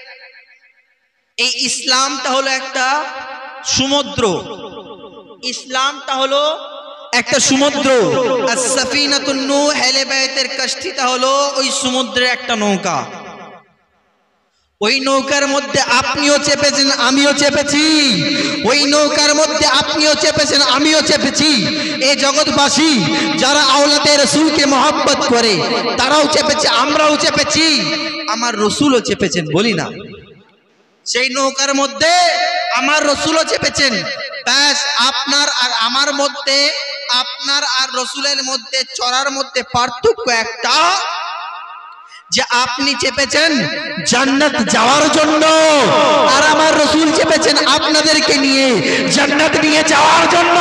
Speaker 1: এই ইসলামটা হলো একটা সমুদ্র, ইসলামটা হলো একটা সমুদ্র। আর সাফিনাতুন নূহ আহলে বাইতের কাশতিটা হলো ওই সমুদ্রের একটা নৌকা। ওই নৌকার মধ্যে আপনিও চেপেছেন, আমিও চেপেছি, ওই নৌকার মধ্যে আপনিও চেপেছেন, আমিও চেপেছি। এই জগৎবাসী যারা আওলাদে রাসূলকে মোহাব্বত করে তারাও চেপেছে, আমরাও চেপেছি, আমার রাসূলও চেপেছেন, বলি না? সেই নৌকার মধ্যে আমার রাসূলও চেপেছেন। ব্যাস, আপনার আর আমার মধ্যে, আপনার আর রাসূলের মধ্যে চড়ার মধ্যে পার্থক্য একটা, যে আপনি চেপেছেন জান্নাত যাওয়ার জন্য, আর আমার রাসূল চেপেছেন আপনাদেরকে নিয়ে জান্নাত নিয়ে যাওয়ার জন্য।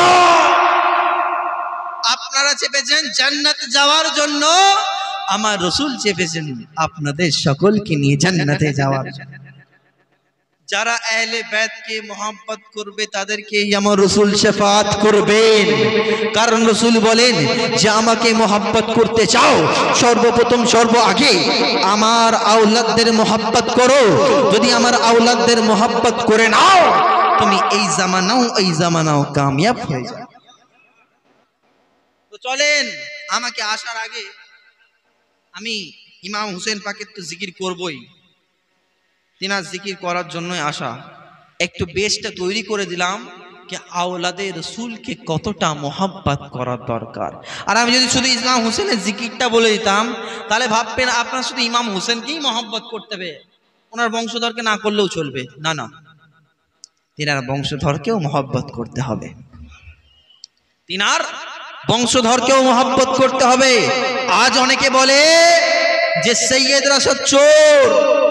Speaker 1: আপনারা চেপেছেন জান্নাত যাওয়ার জন্য, আমার রাসূল চেপেছেন আপনাদের সকলকে নিয়ে জান্নাতে যাওয়ার জন্য। যারা আহলে বাইতকে মোহাব্বত করবে তাদেরকে আমার রাসূল শাফাআত করবেন। কারণ রাসূল বলেন যে আমাকে মোহাব্বত করতে চাও, সর্বপ্রথম সর্ব আগে আমার আওলাদদের মোহাব্বত করো। যদি আমার আওলাদদের মোহাব্বত করে নাও, তুমি এই জামানাও এই জামানাও কামিয়াব হয়ে যাবে। তো চলেন, আমাকে আসার আগে আমি ইমাম হুসেন পাকের তো জিকির করবই, তিনার জিকির করার জন্যই আসা। একটু বেশটা তৈরি করে দিলাম যে আওলাদে রসুলকে কতটা মোহাব্বত করার দরকার। আর আমি যদি শুধু ইমাম হুসেনের জিকিরটা বলে দিতাম, তাহলে ভাববেন আপনার শুধু ইমাম হুসেনকেই মোহাব্বত করতে হবে, ওনার বংশধরকে না করলেও চলবে। না না, তিনার বংশধরকেও মোহাব্বত করতে হবে, তিনার বংশধরকেও মোহাব্বত করতে হবে। আজ অনেকে বলে যে সৈয়দরা সব চোর,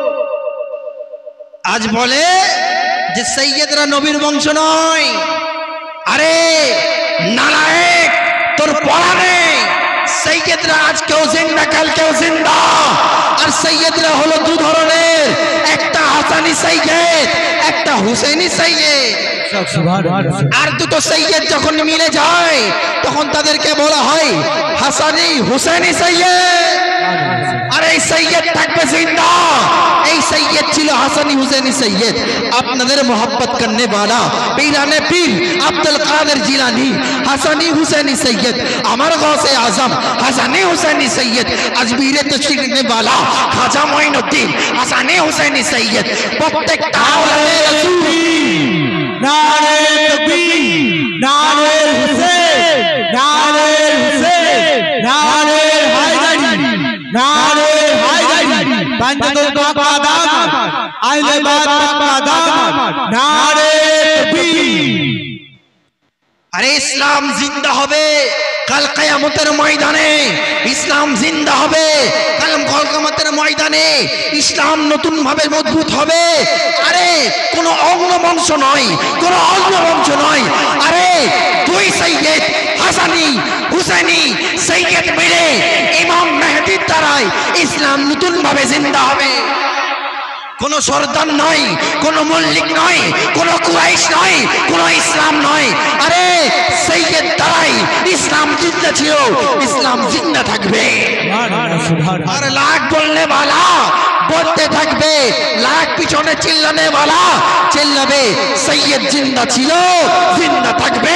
Speaker 1: আজ বলে যে সৈয়দরা নবীর বংশ নয়। আরে নালায়েক, তোর পড়া নেই। সৈয়দরা আজ কেউ জিন্দা, কাল কেউ জিন্দা। আর সৈয়দরা হলো দু ধরনের, একটা হাসানি সৈয়দ, একটা হুসেনি সৈয়দ। আর দুটো সৈয়দ যখন মিলে যায় তখন তাদেরকে বলা হয় হাসানি হুসেনি সৈয়দ। আর এই সৈয়দ থাকবে জিন্দা। এই সৈয়দ ছিল হাসানি হুসেনি সৈয়দ। আপনাদের মোহাব্বত করনে वाला পীরানে পীর আব্দুল কাদের জিলানী হাসানি হুসেনি সৈয়দ, আমার গৌসে আজম হাসানি হুসেনি সৈয়দ, আজমিরে তশরিফ করনে वाला খাজা মঈনুদ্দিন হাসানি হুসেনি সৈয়দ। প্রত্যেকটা আওলাদে রাসূল
Speaker 2: নারে তকবীর, নারে হুসেন, নারে হুসেন, নারে হায়দারি, নারে হায়দারি, বান্দাতুল পাক আদাম, আহলে বাইত পাক আদাম, নারে তকবীর।
Speaker 1: আরে ইসলাম জিন্দা হবে কাল কিয়ামতের ময়দানে, ইসলাম জিন্দা হবে কাল কিয়ামতের ময়দানে। ইসলাম নতুন ভাবে মজবুত হবে। আরে কোন অঙ্গ বংশ নয়, কোন অঙ্গ বংশ নয়। আরে দুই সৈয়দ হাসানি হুসেনি সৈয়দ মিলে ইমাম মেহেদির দ্বারাই ইসলাম নতুন ভাবে জিন্দা হবে। কোন সরদার নয়, কোন মল্লিক নয়, কোন কুরাইশ নয়, কোন ইসলাম নয়। আরে সৈয়দ দ্বারাই ইসলাম জিন্দা ছিল, ইসলাম জিন্দা থাকবে। আর লাখ বলনে वाला বলতে থাকবে, লাখ পিছনে চিল্লানে वाला চিল্লাবে। সৈয়দ জিন্দা ছিল, জিন্দা থাকবে,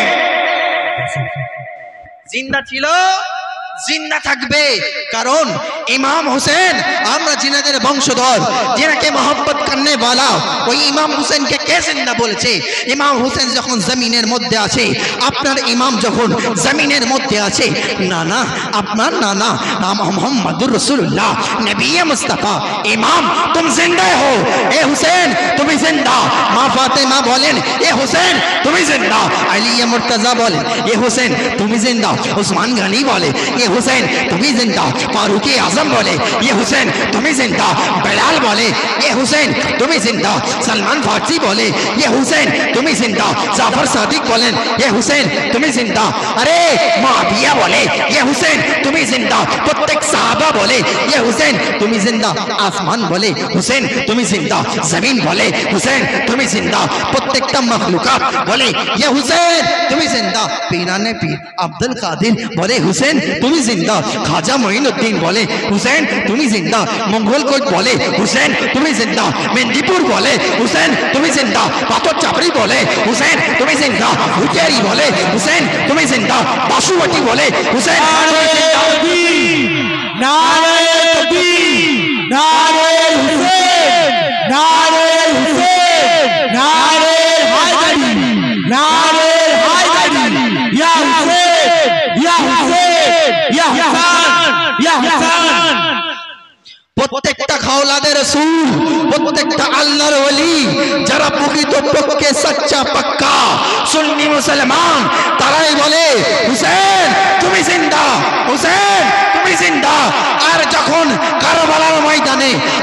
Speaker 1: জিন্দা ছিল, জিন্দা থাকবে। কারণ ইমাম হুসেন আমরা জিনাদের বংশধর, जिनके मोहब्बत करने वाला ওই ইমাম হুসেনকে কে জিন্দা বলেছে? ইমাম হুসেন যখন জমিনের মধ্যে আছে, আপনার ইমাম যখন জমিনের মধ্যে আছে, নানা আপনার নানা নাম মুহাম্মদুর রাসূলুল্লাহ নবী মুস্তাফা ইমাম तुम जिंदा हो, ए हुसैन তুমি জিন্দা। মা ফাতেমা বলেন এ হুসেন তুমি জিন্দা। আলী মুর্তজা বলেন এ হুসেন তুমি জিন্দা। উসমান গনি বলে এ হুসেন তুমি জিন্দা। ফারুক আজম বলে এ হুসেন তুমি জিন্দা। বেলাল বলে এ হুসেন তুমি জিন্দা। সলমান ফারসি বলে এ হুসেন তুমি জিন্দা। জাফর সাদিক বলেন এ হুসেন তুমি জিন্দা। আরে মুআবিয়া বলে এ হুসেন তুমি জিন্দা। প্রত্যেক সাহাবা বলে এ হুসেন তুমি জিন্দা। আসমান বলে হুসেন তুমি জিন্দা। জমিন বলে হুসেন তুমি জিন্দা। প্রত্যেকটা মখলুকাত বলে এ হুসেন তুমি জিন্দা। পীরানে পীর আব্দুল কাদের বলে হুসেন তুমি জিন্দা। খাজা মঈনুদ্দিন বলে হুসেন তুমি জিন্দা। মঙ্গল কোট বলে হুসেন তুমি জিন্দা। মেদিনীপুর বলে হুসেন তুমি জিন্দা। পাথর চাপড়ি বলে হুসেন তুমি জিন্দা। হুটিয়ারি বলে হুসেন তুমি জিন্দা। বাসুবতী বলে হুসেন তুমি জিন্দা।
Speaker 2: নারে তকবীর, নারে হুসেন, নারে হুসেন, নারে হায়দারি, নারে হায়দারি, ইয়া হুসেন, ইয়া হুসেন, ইয়া হাসান, ইয়া হাসান।
Speaker 1: প্রত্যেকটা খাওলাদের রাসূল, প্রত্যেকটা আল্লাহর ওলি, যারা প্রকৃতপক্ষে সচ্চা পাক্কা সুন্নি মুসলমান, তারাই বলে হুসেন তুমি জিন্দা, হুসেন তুমি জিন্দা। আর যখন কারবালার ময়দানে আপনার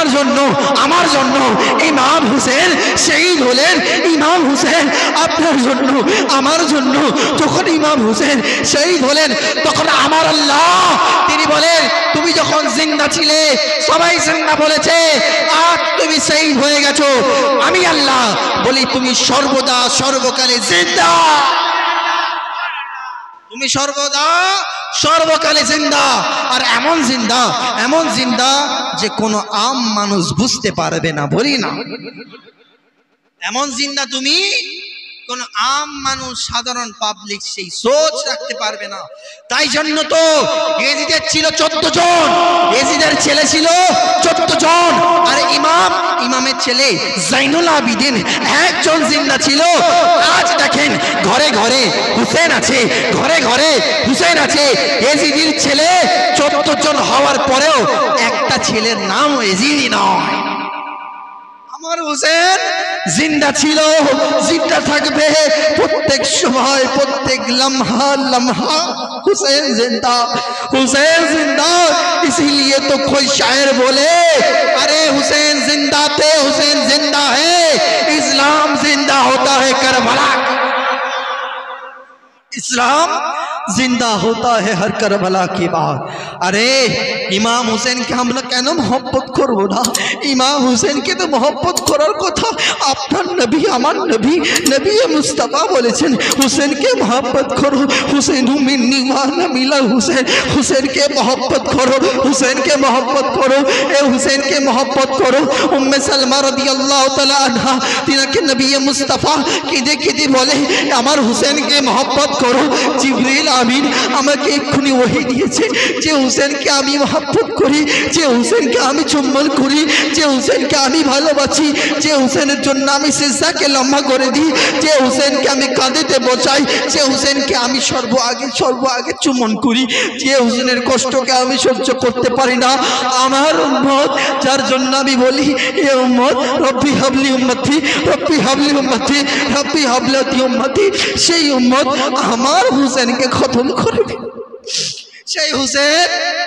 Speaker 1: আপনার জন্য আমার জন্য ইমাম হুসেন শহীদ হলেন। ইমাম হুসেন আপনার জন্য আমার জন্য যখন ইমাম হুসেন শহীদ হলেন তখন আমার আল্লাহ তিনি বলেন তুমি যখন জিন্দা ছিলে সবাই জিন্দা বলেছে, আজ তুমি শহীদ হয়ে গেছো, আমি আল্লাহ বলি তুমি সর্বদা সর্বকালে জিন্দা, তুমি সর্বদা সর্বকালে জিন্দা। আর এমন জিন্দা এমন জিন্দা যে কোনো আম মানুষ বুঝতে পারবে না, বলি না এমন জিন্দা তুমি কোন আম মানুষ সাধারণ পাবলিক সেই সোচ রাখতে পারবে না। তাই জন্য তো ইয়াজিদের ছিল চোদ্দ জন, ইয়াজিদের ছেলে ছিল চোদ্দ জন, আর ইমাম ইমামের ছেলে জাইনুল আবিদিন একজন জিন্দা ছিল। আজ দেখেন ঘরে ঘরে হুসেন আছে, ঘরে ঘরে হুসেন আছে। ইয়াজিদের ছেলে চোদ্দ জন হওয়ার পরেও একটা ছেলের নাম ইয়াজিদি নয়। আমার হুসেন জিন্দা ছিল, জিন্দা থাকবে প্রত্যেক সময়, প্রত্যেক লম্হা লম্হা হুসেন জিন্দা, হুসেন জিন্দা। इसीलिए तो कोई शायर बोले, अरे हुसैन जिंदा थे हुसैन जिंदा है, इस्लाम जिंदा होता है करबला, इस्लाम जिंदा होता है हर करबला के बाद। अरे इमाम हुसैन के हम लोग केन मोहब्बत करब ना? इमाम हुसैन के तो मोहब्बत करार कथा आपनार नबी आमार नबी नबी मुस्तफा बोलेছেন हुसैन के मोहब्बत करो, हुसैन मिन्नी वाना मिला हुसैन, हुसैन के मोहब्बत करो, हुसैन के मोहब्बत करो, ए हुसैन के मोहब्बत करो। उम्मे सलमा রাদিয়াল্লাহু তাআলা আনহা তিনাকে নবী মুস্তাফা কেঁদে কেঁদে বলে আমার হুসেনকে मोहब्बत करो। জিবরিল আমিন আমাকে এক্ষুনি ওহী দিয়েছে যে হুসেনকে আমি मोहब्बत করি, যে হুসেনকে আমি চুম্বন করি, যে হুসেনকে আমি ভালোবাসি, যে হুসেনের জন্য আমি সিজদাকে লম্বা করে দিই, যে হুসেনকে আমি কাঁদেতে বসাই, যে হুসেনকে আমি সর্ব আগে সর্ব আগে চুম্বন করি, যে হুসেনের কষ্টকে আমি সহ্য করতে পারি না। আমার উম্মত যার জন্য আমি বলি এ উম্মত রব্বি হাবলি উম্মতি, রব্বি হাবলি উম্মতি, রব্বি হাবলি উম্মতি, সেই উম্মত আমার হুসেনকে খতম করবে। সেই হুসেন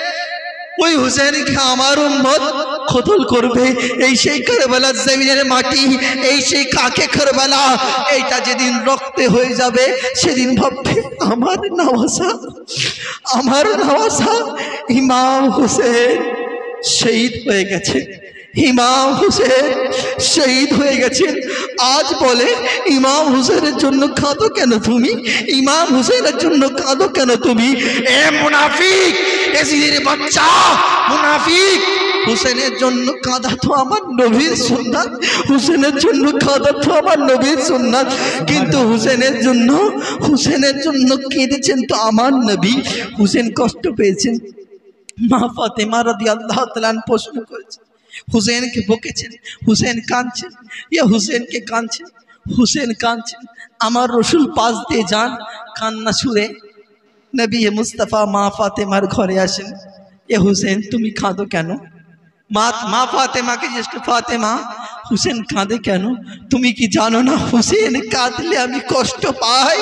Speaker 1: ওই হুসেনকে আমার উম্মত কতল করবে। এই সেই কারবালার জমিনের মাটি, এই সেই কাকে কারবালা, এইটা যেদিন রক্তে হয়ে যাবে সেদিন ভাববে আমার নওয়াজা, আমার নওয়াজা ইমাম হুসেন শহীদ হয়ে গেছে, ইমাম হুসেন শহীদ হয়ে গেছেন। আজ বলে ইমাম হুসেনের জন্য কাঁদো কেন তুমি? ইমাম হুসেনের জন্য কাঁদো কেন তুমি? এ মুনাফিক, এজিদের বাচ্চা মুনাফিক, হুসেনের জন্য কাঁদা তো আমার নবীর সুন্নাত, হুসেনের জন্য কাঁদা তো আমার নবীর সুন্নাত, কিন্তু হুসেনের জন্য হুসেনের জন্য কেঁদেছেন তো আমার নবী। হুসেন কষ্ট পেয়েছেন, মা ফাতেমা রাদিয়াল্লাহু তাআলা প্রশ্ন করেছেন, হুসেনকে বকেছেন, হুসেন কাঁদছেন, ইয়া হুসেনকে কাঁদছেন, হুসেন কাঁদছেন। আমার রসুল পাশ দিয়ে যান, কান্না ছুঁড়ে নবী মুস্তাফা মা ফাতেমার ঘরে আসেন। এ হুসেন তুমি কাঁদো কেন? মা মা ফাতেমাকে জিজ্ঞেস করে, ফাতেমা হুসেন কাঁদে কেন? তুমি কি জানো না হুসেন কাঁদলে আমি কষ্ট পাই?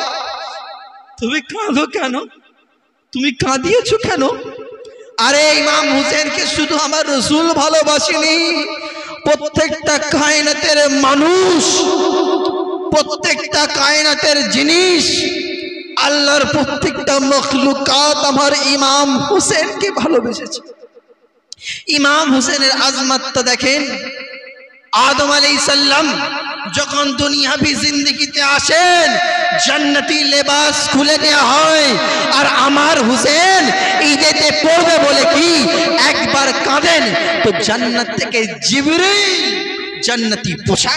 Speaker 1: তুমি কাঁদো কেন? তুমি কাঁদিয়েছো কেন? আরে ইমাম হুসেনকে শুধু আমার রসুল ভালোবাসেনি, প্রত্যেকটা কায়নাতের মানুষ, প্রত্যেকটা কায়নাতের জিনিস, আল্লাহর প্রত্যেকটা মখলুকাত আমার ইমাম হুসেনকে ভালোবেসেছে। ইমাম হুসেনের আজমতটা দেখেন। আদম আলাইহিস সালাম যখন দুনিয়াবি জিন্দেগিতে আসেন জান্নাতি লেবাস খুলে দেওয়া হয়, আর আমার হুসেন ঈদেতে পড়বে বলে কি একবার কাঁদেন তো জান্নাত থেকে জিবরিল জান্নাতি পোশাক।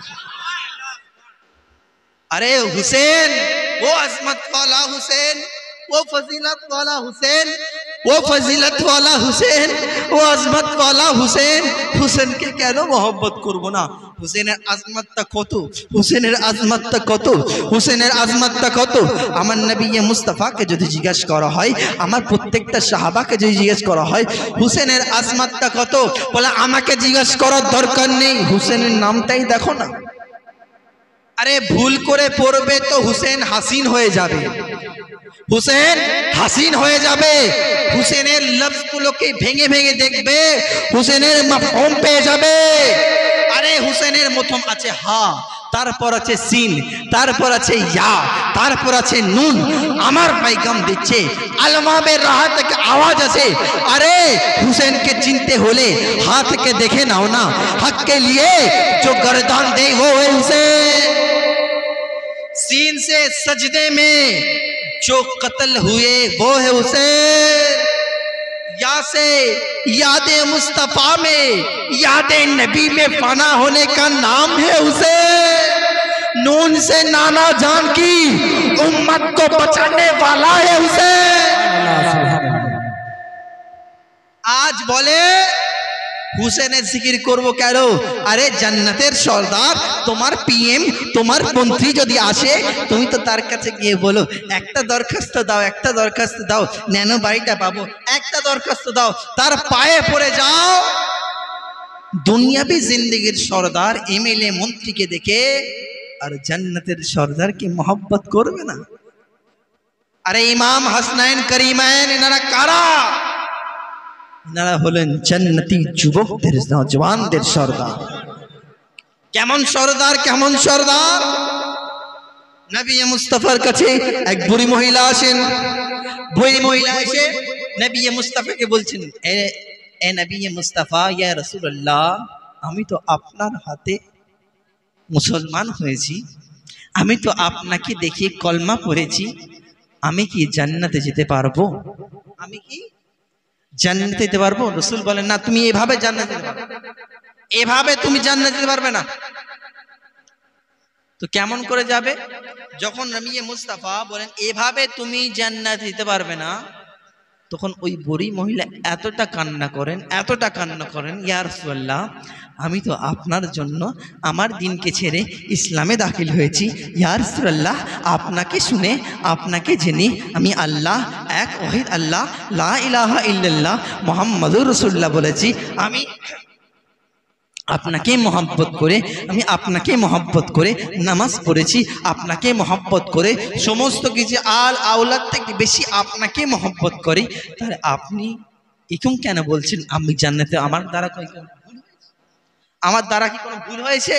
Speaker 1: अरे हुसैन वो अजमत वाला हुसैन, वो फजीलत वाला हुसैन, वो फजीलत वाला हुसैन, वो अजमत वाला हुसैन, हुसैन के কেন मोहब्बत করব না? হুসেনের আজমতটা কত, হুসেনের আজমতটা কত, হুসেনের আজমতটা কত। আমার নবী মুস্তাফাকে যদি জিজ্ঞেস করা হয়, আমার প্রত্যেকটা সাহাবাকে যদি জিজ্ঞেস করা হয় হুসেনের আজমতটা কত, বলে আমাকে জিজ্ঞেস করার দরকার নেই, হুসেনের নামটাই দেখো না। আরে ভুল করে পড়বে তো হুসেন হাসিন হয়ে যাবে, হুসেন হাসিন হয়ে যাবে। হুসেনের লফজগুলোকে ভেঙে ভেঙে দেখবে, হুসেনের মাফহুম পেয়ে যাবে। আরে হুসেনের মধ্যম আছে হা, তারপর আছে সিন, তারপর আছে ইয়া, তারপর আছে নুন। আমার পাইগাম দিচ্ছে আলমাবের রাহা থেকে আওয়াজ আছে, আরে হুসেনকে চিনতে হলে হা থেকে দেখে নাও না, হক কে লিয়ে जो गर्दान दे वो है हुसैन। सीन से सजदे में जो कत्ल हुए वो है हुसैन। या से यादे मुस्तफा में यादे नबी में फना होने का नाम है हुसैन। नून से नाना जान की उम्मत को बचाने वाला है हुसैन। आज बोले হুসেনের জিকির করব কেন? আরে জান্নাতের সর্দার তোমার পিএম তোমার মন্ত্রী যদি আসে, তুমি তো তার কাছে গিয়ে বলো একটা দরখাস্ত দাও, একটা দরখাস্ত দাও, ন্যানো বাড়িটা পাবো, একটা দরখাস্ত দাও, তার পায়ে পড়ে যাও। দুনিয়াবি জিন্দেগির সর্দার এমএলএ মন্ত্রীকে দেখে আর জান্নাতের সর্দারকে মহব্বত করবে না? আরে ইমাম হাসনাইন করিমাইন এনারা কারা? এনারা হলেন জান্নাতি যুবকদের নওজওয়ানদের সর্দার। কেমন সর্দার, কেমন সর্দার? নবী মুস্তাফার কাছে এক বুড়ি মহিলা আসেন। বুড়ি মহিলা এসে নবী মুস্তাফাকে বলছেন, এ এ নবী মুস্তাফা, ইয়া রাসূলুল্লাহ, আমি তো আপনার হাতে মুসলমান হয়েছি, আমি তো আপনাকে দেখে কলমা পড়েছি, আমি কি জান্নাতে যেতে পারবো? আমি কি জান্নাতে যেতে পারবো? রাসূল বলেন, না, তুমি এভাবে জান্নাতে যেতে পারবে, এভাবে তুমি জান্নাতে যেতে পারবে না। তো কেমন করে যাবে? যখন নবী মুস্তাফা বলেন এভাবে তুমি জান্নাতে যেতে পারবে না, তখন ওই বুড়ি মহিলা এতটা কান্না করেন, এতটা কান্না করেন, ইয়া রাসূলুল্লাহ, আমি তো আপনার জন্য আমার দিনকে ছেড়ে ইসলামে দাখিল হয়েছি, ইয়া রাসূলুল্লাহ, আপনাকে শুনে আপনাকে জেনে আমি আল্লাহ এক ওয়াহিদ আল্লাহ লা ইলাহা ইল্লাল্লাহ মুহাম্মাদুর রাসূলুল্লাহ বলেছি, আমি আপনাকে মহব্বত করে আমি আপনাকে মহব্বত করে নামাজ পড়েছি, আপনাকে মহব্বত করে সমস্ত কিছু আল আওলাদ থেকে বেশি আপনাকে মহব্বত করি, তাহলে আপনি এরকম কেন বলছেন আমি জান্নাতে? আমার দ্বারা কই আমার দ্বারা কি কোনো ভুল হয়েছে?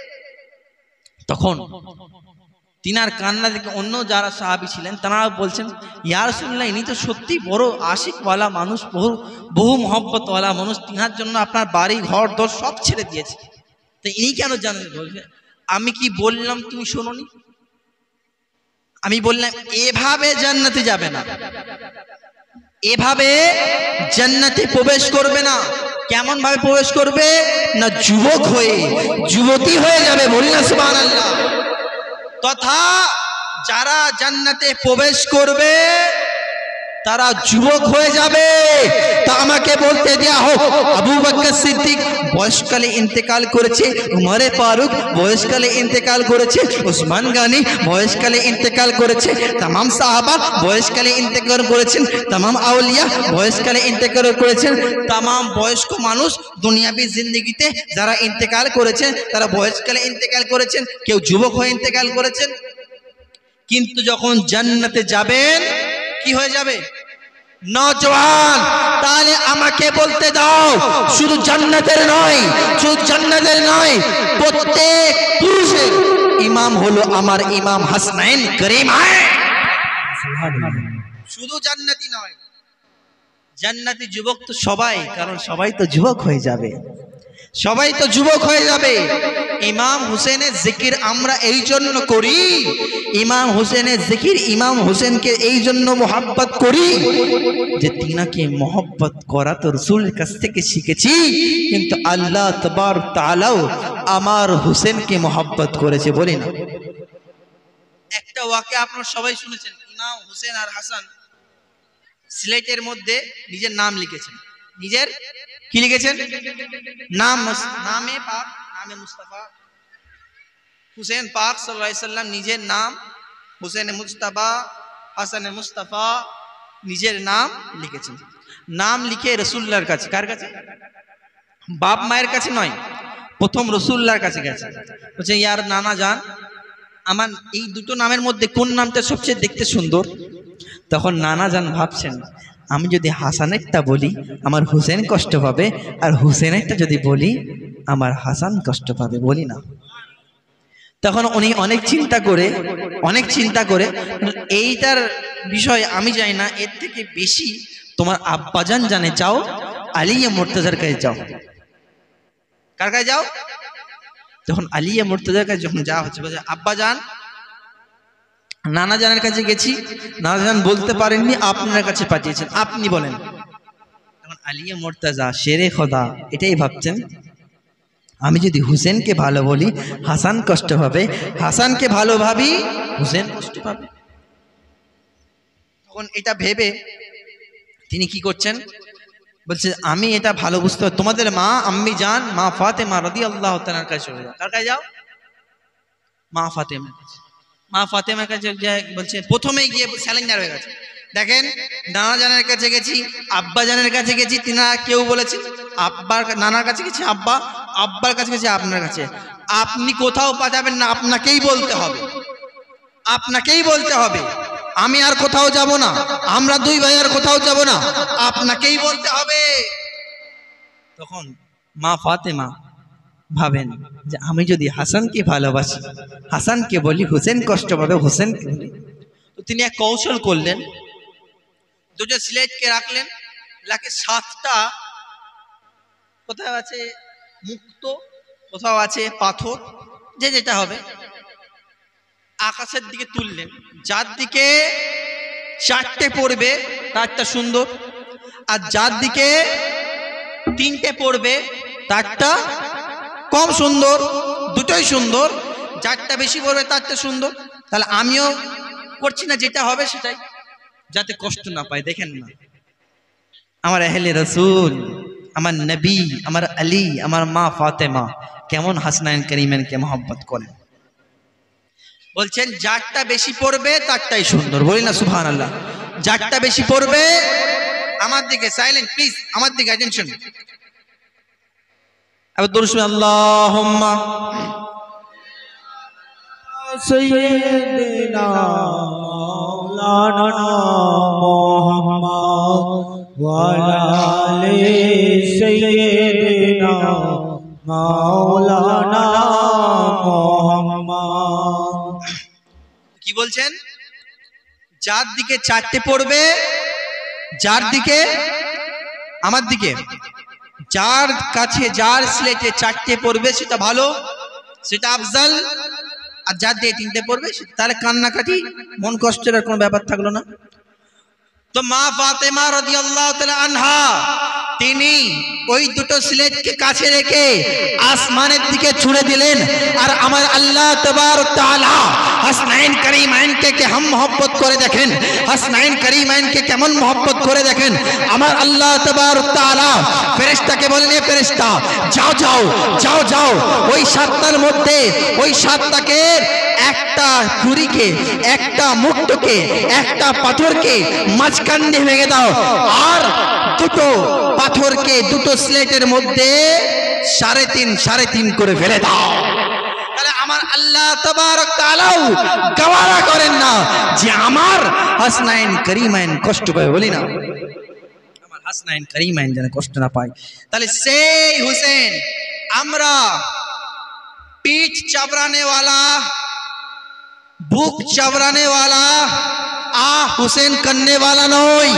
Speaker 1: তখন তিনার কান্না থেকে অন্য যারা সাহাবী ছিলেন তারা বলছেন, ইয়া রাসূলুল্লাহ, ইনি তো সত্যি বড় আশিকওয়ালা মানুষ, বহু বহু মহব্বতওয়ালা মানুষ, তিনার জন্য আপনার বাড়ি ঘর দর সব ছেড়ে দিয়েছে, তো ইনি কেন জানেন? বলছে, আমি কি বললাম তুমি শোনোনি? আমি বললাম এভাবে জান্নাতে যাবে না, এভাবে জান্নাতে প্রবেশ করবে না। কেমন ভাবে প্রবেশ করবে? না যুবক হয়ে, যুবতী হয়ে যাবে। বলি না সুবহানাল্লাহ। তথা যারা জান্নাতে প্রবেশ করবে তারা যুবক হয়ে যাবে। তা আমাকে বলতে দেয়া হোক, আবু বকর সিদ্দিক বয়সকালে ইন্তেকাল করেছে, উমরে ফারুক বয়সকালে ইন্তেকাল করেছে, উসমান গনি বয়সকালে ইন্তেকাল করেছে, तमाम সাহাবা বয়সকালে ইন্তেকাল করেছেন, तमाम আউলিয়া বয়সকালে ইন্তেকাল করেছেন। तमाम বয়স্ক মানুষ দুনিয়াবি জিন্দেগিতে যারা ইন্তেকাল করেছেন তারা বয়সকালে ইন্তেকাল করেছেন, কেউ যুবক হয়ে ইন্তেকাল করেছেন। কিন্তু যখন জান্নাতে যাবেন কি হয়ে যাবে? নওজওয়ান। তাহলে আমাকে বলতে দাও, শুধু জান্নাতের নয়, শুধু জান্নাতের নয়, প্রত্যেক পুরুষের ইমাম হলো আমার ইমাম হাসনাইন করিমাইন। শুধু জান্নাতি নয়, জান্নাতি যুবক তো সবাই, কারণ সবাই তো যুবক হয়ে যাবে, সবাই তো যুবক হয়ে যাবে। ইমাম হুসেনের জিকির আমরা এই জন্য করি, ইমাম হুসেনের জিকির ইমাম হুসেনকে এই জন্য মোহাব্বত করি যে তিনাকে মোহাব্বত করা তো রাসূলের কাছ থেকে শিখেছি, কিন্তু আল্লাহ তাবারক তাআলাও আমার হুসেনকে মোহাব্বত করেছে। বলি না, একটা ওয়াকিয়া আপনারা সবাই শুনেছেন, ইমাম হুসেন আর হাসান সিলেটের মধ্যে নিজের নাম লিখেছেন। নিজের কি লিখেছেন? নাম, নামে পাক, নামে মুস্তাফা। হুসেন পাক সাল্লাল্লাহু আলাইহি সাল্লাম নিজের নাম হুসেন মুজতাবা হাসান মুস্তাফা নিজের নাম লিখেছেন। নাম লিখে রাসূলুল্লাহর কাছে, কার কাছে? বাপ মায়ের কাছে নয়, প্রথম রাসূলুল্লাহর কাছে গেছে। বলছে, ইয়ার নানা জান, আমার এই দুটো নামের মধ্যে কোন নামটা সবচেয়ে দেখতে সুন্দর? তখন নানা জান ভাবছেন, আমি যদি হাসানেরটা বলি আমার হুসেন কষ্ট পাবে, আর হুসেনেরটা যদি বলি আমার হাসান কষ্ট পাবে, বলি না। তখন উনি অনেক চিন্তা করে অনেক চিন্তা করে এইটার বিষয় আমি জানি না, এর থেকে বেশি তোমার আব্বাজান জানে, যাও আলিয়া মুর্তজার কাছে যাও। কার কাছে যাও? যখন আলিয়া মুর্তজার কাছে যখন যাওয়া হচ্ছে, বলছে আব্বাজান, নানা জানের কাছে গেছি, নানা জান বলতে পারেননি, আপনার কাছে পাঠিয়েছেন, আপনি বলেন। তখন আলিয়া মুর্তজা শেরে খোদা এটাই ভাবছেন, আমি যদি হুসেনকে ভালো বলি হাসান কষ্ট পাবে, হাসানকে ভালো ভাবি হুসেন কষ্ট পাবে। তখন এটা ভেবে তিনি কি করছেন, বলছে আমি এটা ভালো বুঝতে পারি, তোমাদের মা আম্মি জান মা ফাতেমা রাদিয়াল্লাহু তাআলার কাছে চলে যাও। কার কাছে যাও? মা ফাতেমার কাছে। মা ফাতেমার কাছে বলছে, প্রথমেই গিয়ে স্যালেঞ্জার হয়ে গেছে। দেখেন, নানা জানের কাছে গেছি, আব্বা জানের কাছে গেছি, তিনারা কেউ বলেছে আব্বার, নানার কাছে গেছি আব্বা, আব্বার কাছে গেছি আপনার কাছে। আপনি কোথাও পাঠাবেন না, আপনাকেই বলতে হবে, আপনাকেই বলতে হবে। আমি আর কোথাও যাব না, আমরা দুই ভাই আর কোথাও যাব না, আপনাকেই বলতে হবে। তখন মা ফাতেমা ভাবেন যে আমি যদি হাসানকে ভালোবাসি, হাসানকে বলি হুসেন কষ্ট পাবে, হুসেনকে বলি। তো তিনি এক কৌশল করলেন, দুটো স্লেটকে রাখলেন, লাকে সাতটা, কোথাও আছে মুক্ত, কোথাও আছে পাথর, যে যেটা হবে, আকাশের দিকে তুললেন। যার দিকে চারটে পড়বে তারটা সুন্দর, আর যার দিকে তিনটে পড়বে তারটা কম সুন্দর। দুটোই সুন্দর, যারটা বেশি পড়বে তারটা সুন্দর। তাহলে আমিও করছি না, যেটা হবে সেটাই, যাতে কষ্ট না পায়। দেখেন না আমার আহলে রাসূল, আমার নবী, আমার আলী, আমার মা ফাতেমা কেমন হাসনাইন করিমেনকে মহব্বত করেন। বলছেন যারটা বেশি পড়বে তারটাই সুন্দর, বলি না সুবহানাল্লাহ। যারটা বেশি পড়বে, আমার দিকে সাইলেন্ট প্লিজ, আমার দিকে অ্যাটেনশন। আবার দরুদ শুনি, আল্লাহুম্মা
Speaker 2: সাইয়্যিদিনা মাওলানা মুহাম্মদ ওয়া আলা আলি সাইয়্যিদিনা মাওলানা মুহাম্মদ।
Speaker 1: কি বলছেন? যার দিকে চারটে পড়বে, যার দিকে, আমার দিকে, যার কাছে যার স্লেটে চারটে পড়বে সেটা ভালো, সেটা আফজাল। আর যার দিয়ে তিনটে পড়বে তাহলে কান্নাকাটি, মন কষ্টের আর কোনো ব্যাপার থাকলো না। তো মা ফাতেমা রাদিয়াল্লাহু তাআলা আনহা তিনি ওই দুটো স্লেটকে কাছে রেখে আসমানের দিকে ছুড়ে দিলেন। আর আমার আল্লাহ তাবারক তাআলা হাসনাইন করিমাইনকে কে হাম মোহব্বত করে দেখেন, হাসনাইন করিমাইনকে কেমন মোহব্বত করে দেখেন। আমার আল্লাহ তাবারক তাআলা ফেরেশতাকে বলেন, এ ফেরেশতা যাও যাও যাও যাও, ওই সাতটার মধ্যে ওই সাতটাকে একটা ছুরিকে, একটা মুক্তকে, একটা পাথরকে মাঝখান দিয়ে ভেঙে দাও, আর দুটো পাথরকে দুটো স্লেটের মধ্যে সাড়ে তিন সাড়ে তিন করে ফেলে দাও। তাহলে আমার আল্লাহ তাবারক তাআলাও গওয়ারা করেন না যে আমার হাসনাইন করিমাইন কষ্ট পায়, বলি না আমার হাসনাইন করিমাইন যেন কষ্ট না পায়। তাহলে সেই হুসেন, আমরা পিঠ চাবড়ানে वाला, বুক চাবড়ানে वाला, आ हुसैन करने वाला नई,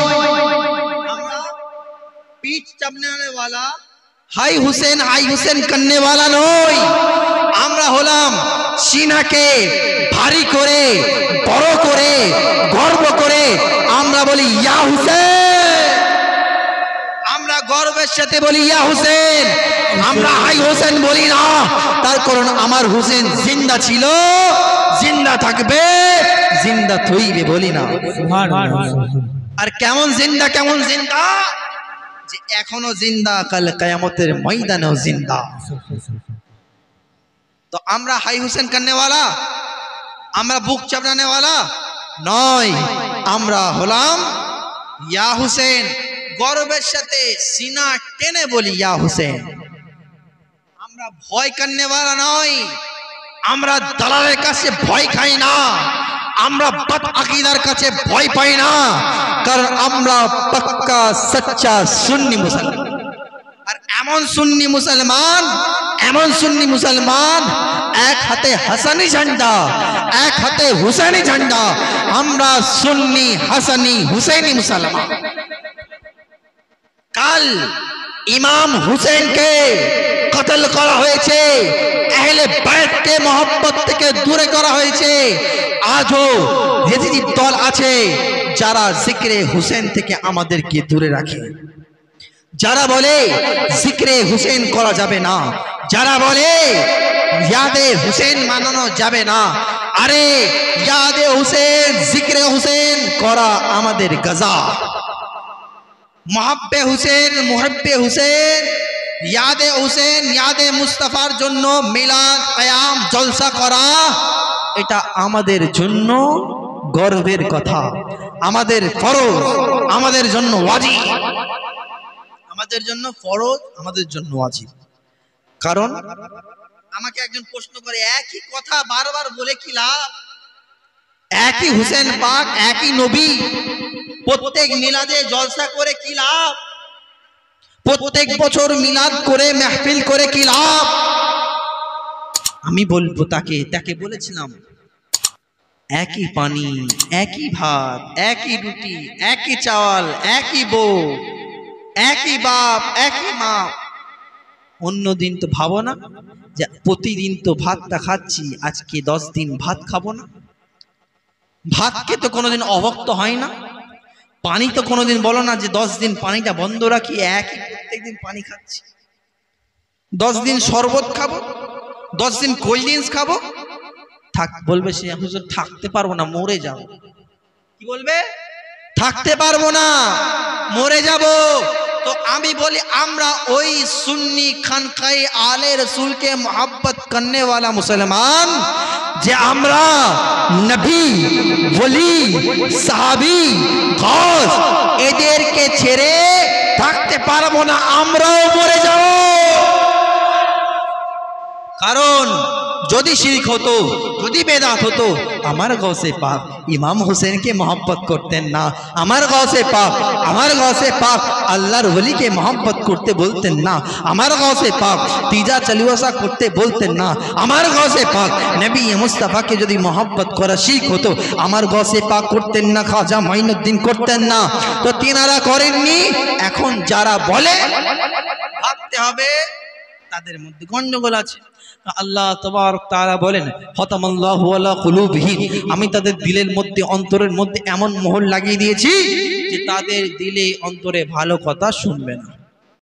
Speaker 1: पीठ चाबने वाला, हाई हुसैन हाई हुसैन करने वाला नई। আমরা হলাম সিনাকে ভারী করে, বড় করে, গর্ব করে আমরা বলি ইয়া হুসেন। আমরা গর্বের সাথে বলি ইয়া হুসেন, আমরা হাই হুসেন বলি না। তার কারণ আমার হুসেন জিন্দা ছিল, জিন্দা থাকবে, জিন্দা থইবে, বলি না সুবহানাল্লাহ। আর কেমন জিন্দা, কেমন জিন্দা যে এখনো জিন্দা, কাল কিয়ামতের ময়দানেও জিন্দা। তো আমরা হাই হুসেন করনে वाला, আমরা বুক চাপড়ানে वाला নয়, আমরা হলাম ইয়া হুসেন। গর্বের সাথে সিনা টেনে বলি ইয়া হুসেন। আমরা ভয় করনে वाला নয়, আমরা দালালের কাছে ভয় খাই না, আমরা বদ আকীদার কাছে ভয় পাই না, কারণ আমরা পাক্কা সচ্চা সুন্নি মুসলমান। আর এমন সুন্নি মুসলমান, এমন সুন্নি মুসলমান, এক হাতে হাসানি ঝান্ডা, এক হাতে হুসেনি ঝান্ডা। আমরা সুন্নি হাসানি হুসেনি মুসলমান। কাল ইমাম হুসেনকে কতল করা হয়েছে, আহলে বাইতকে মহব্বত থেকে দূরে করা হয়েছে। আজও হেজিদি দল আছে যারা জিক্রে হুসেন থেকে আমাদেরকে দূরে রাখে, যারা বলে জিক্রে হুসেন করা যাবে না, যারা বলে ইয়াদে হুসেন মানানো যাবে না। আরে ইয়াদে হুসেন, জিক্রে হুসেন করা আমাদের গাজা। মুহাব্বে হুসেন, মুহাব্বে হুসেন, ইয়াদে হুসেন, ইয়াদে মুস্তাফার জন্য মিলাদ, কিয়াম, জলসা করা, এটা আমাদের জন্য গর্বের কথা, আমাদের ফরজ, আমাদের জন্য ওয়াজিব, আমাদের জন্য ফরজ, আমাদের জন্য ওয়াজিব। কারণ আমাকে একজন প্রশ্ন করে, একই কথা বারবার বলে কি লাভ? একই হুসেন পাক, একই নবী, প্রত্যেক মিলাদে জলসা করে কি লাভ? প্রত্যেক বছর মিলাদ করে মাহফিল করে কি লাভ? আমি বলবো তাকে, তাকে বলেছিলাম একই পানি, একই ভাত, একই রুটি, একই চাওয়াল, একই বউ, একই বাপ, একই মা। অন্য দিন তো ভাবো না যে প্রতিদিন তো ভাতটা খাচ্ছি, আজকে দশ দিন ভাত খাবো না? ভাতকে তো কোনোদিন অভক্ত হয় না। পানি তো কোনোদিন বলো না যে দশ দিন পানিটা বন্ধ রাখি, একই প্রত্যেক দিন পানি খাচ্ছি। দশ দিন শরবত খাবো, দশ দিন কোল্ড ড্রিঙ্কস খাবো। থাক বলবে সে হুজুর থাকতে পারবো না, মরে যাবো। কি বলবে? থাকতে পারবো না, মরে যাব। তো আমি বলি আমরা ওই সুন্নি খানকায়ে আলে রসুলকে মোহাব্বত করনে वाला মুসলমান, যে আমরা নবী, ওলি, সাহাবী, গাউস এদেরকে ছেড়ে থাকতে পারবো না, আমরাও মরে যাব। কারণ যদি শিরক হতো, যদি বেদাত হতো, আমার গৌসে পাক ইমাম হুসেনকে মোহাব্বত করতেন না। আমার গৌসে পাক, আমার গৌসে পাক আল্লাহর ওলিকে মোহাব্বত করতে বলতেন না। আমার গৌসে পাক তিজা চলিওসা করতে বলতেন না। আমার গৌসে পাক নবী মুস্তাফাকে যদি মোহাব্বত করা শিরক হতো, আমার গৌসে পাক করতেন না, খাজা মাইনুদ্দিন করতেন না। তো তিনারা করেননি। এখন যারা বলে ভাবতে হবে তাদের মধ্যে গন্ডগোল আছে। আল্লাহ তাবারক তাআলা বলেন, খতামাল্লাহু আলা কুলুবিহিম, আমি তাদের দিলের মধ্যে, অন্তরের মধ্যে এমন মোহর লাগিয়ে দিয়েছি যে তাদের দিলে অন্তরে ভালো কথা শুনবে না।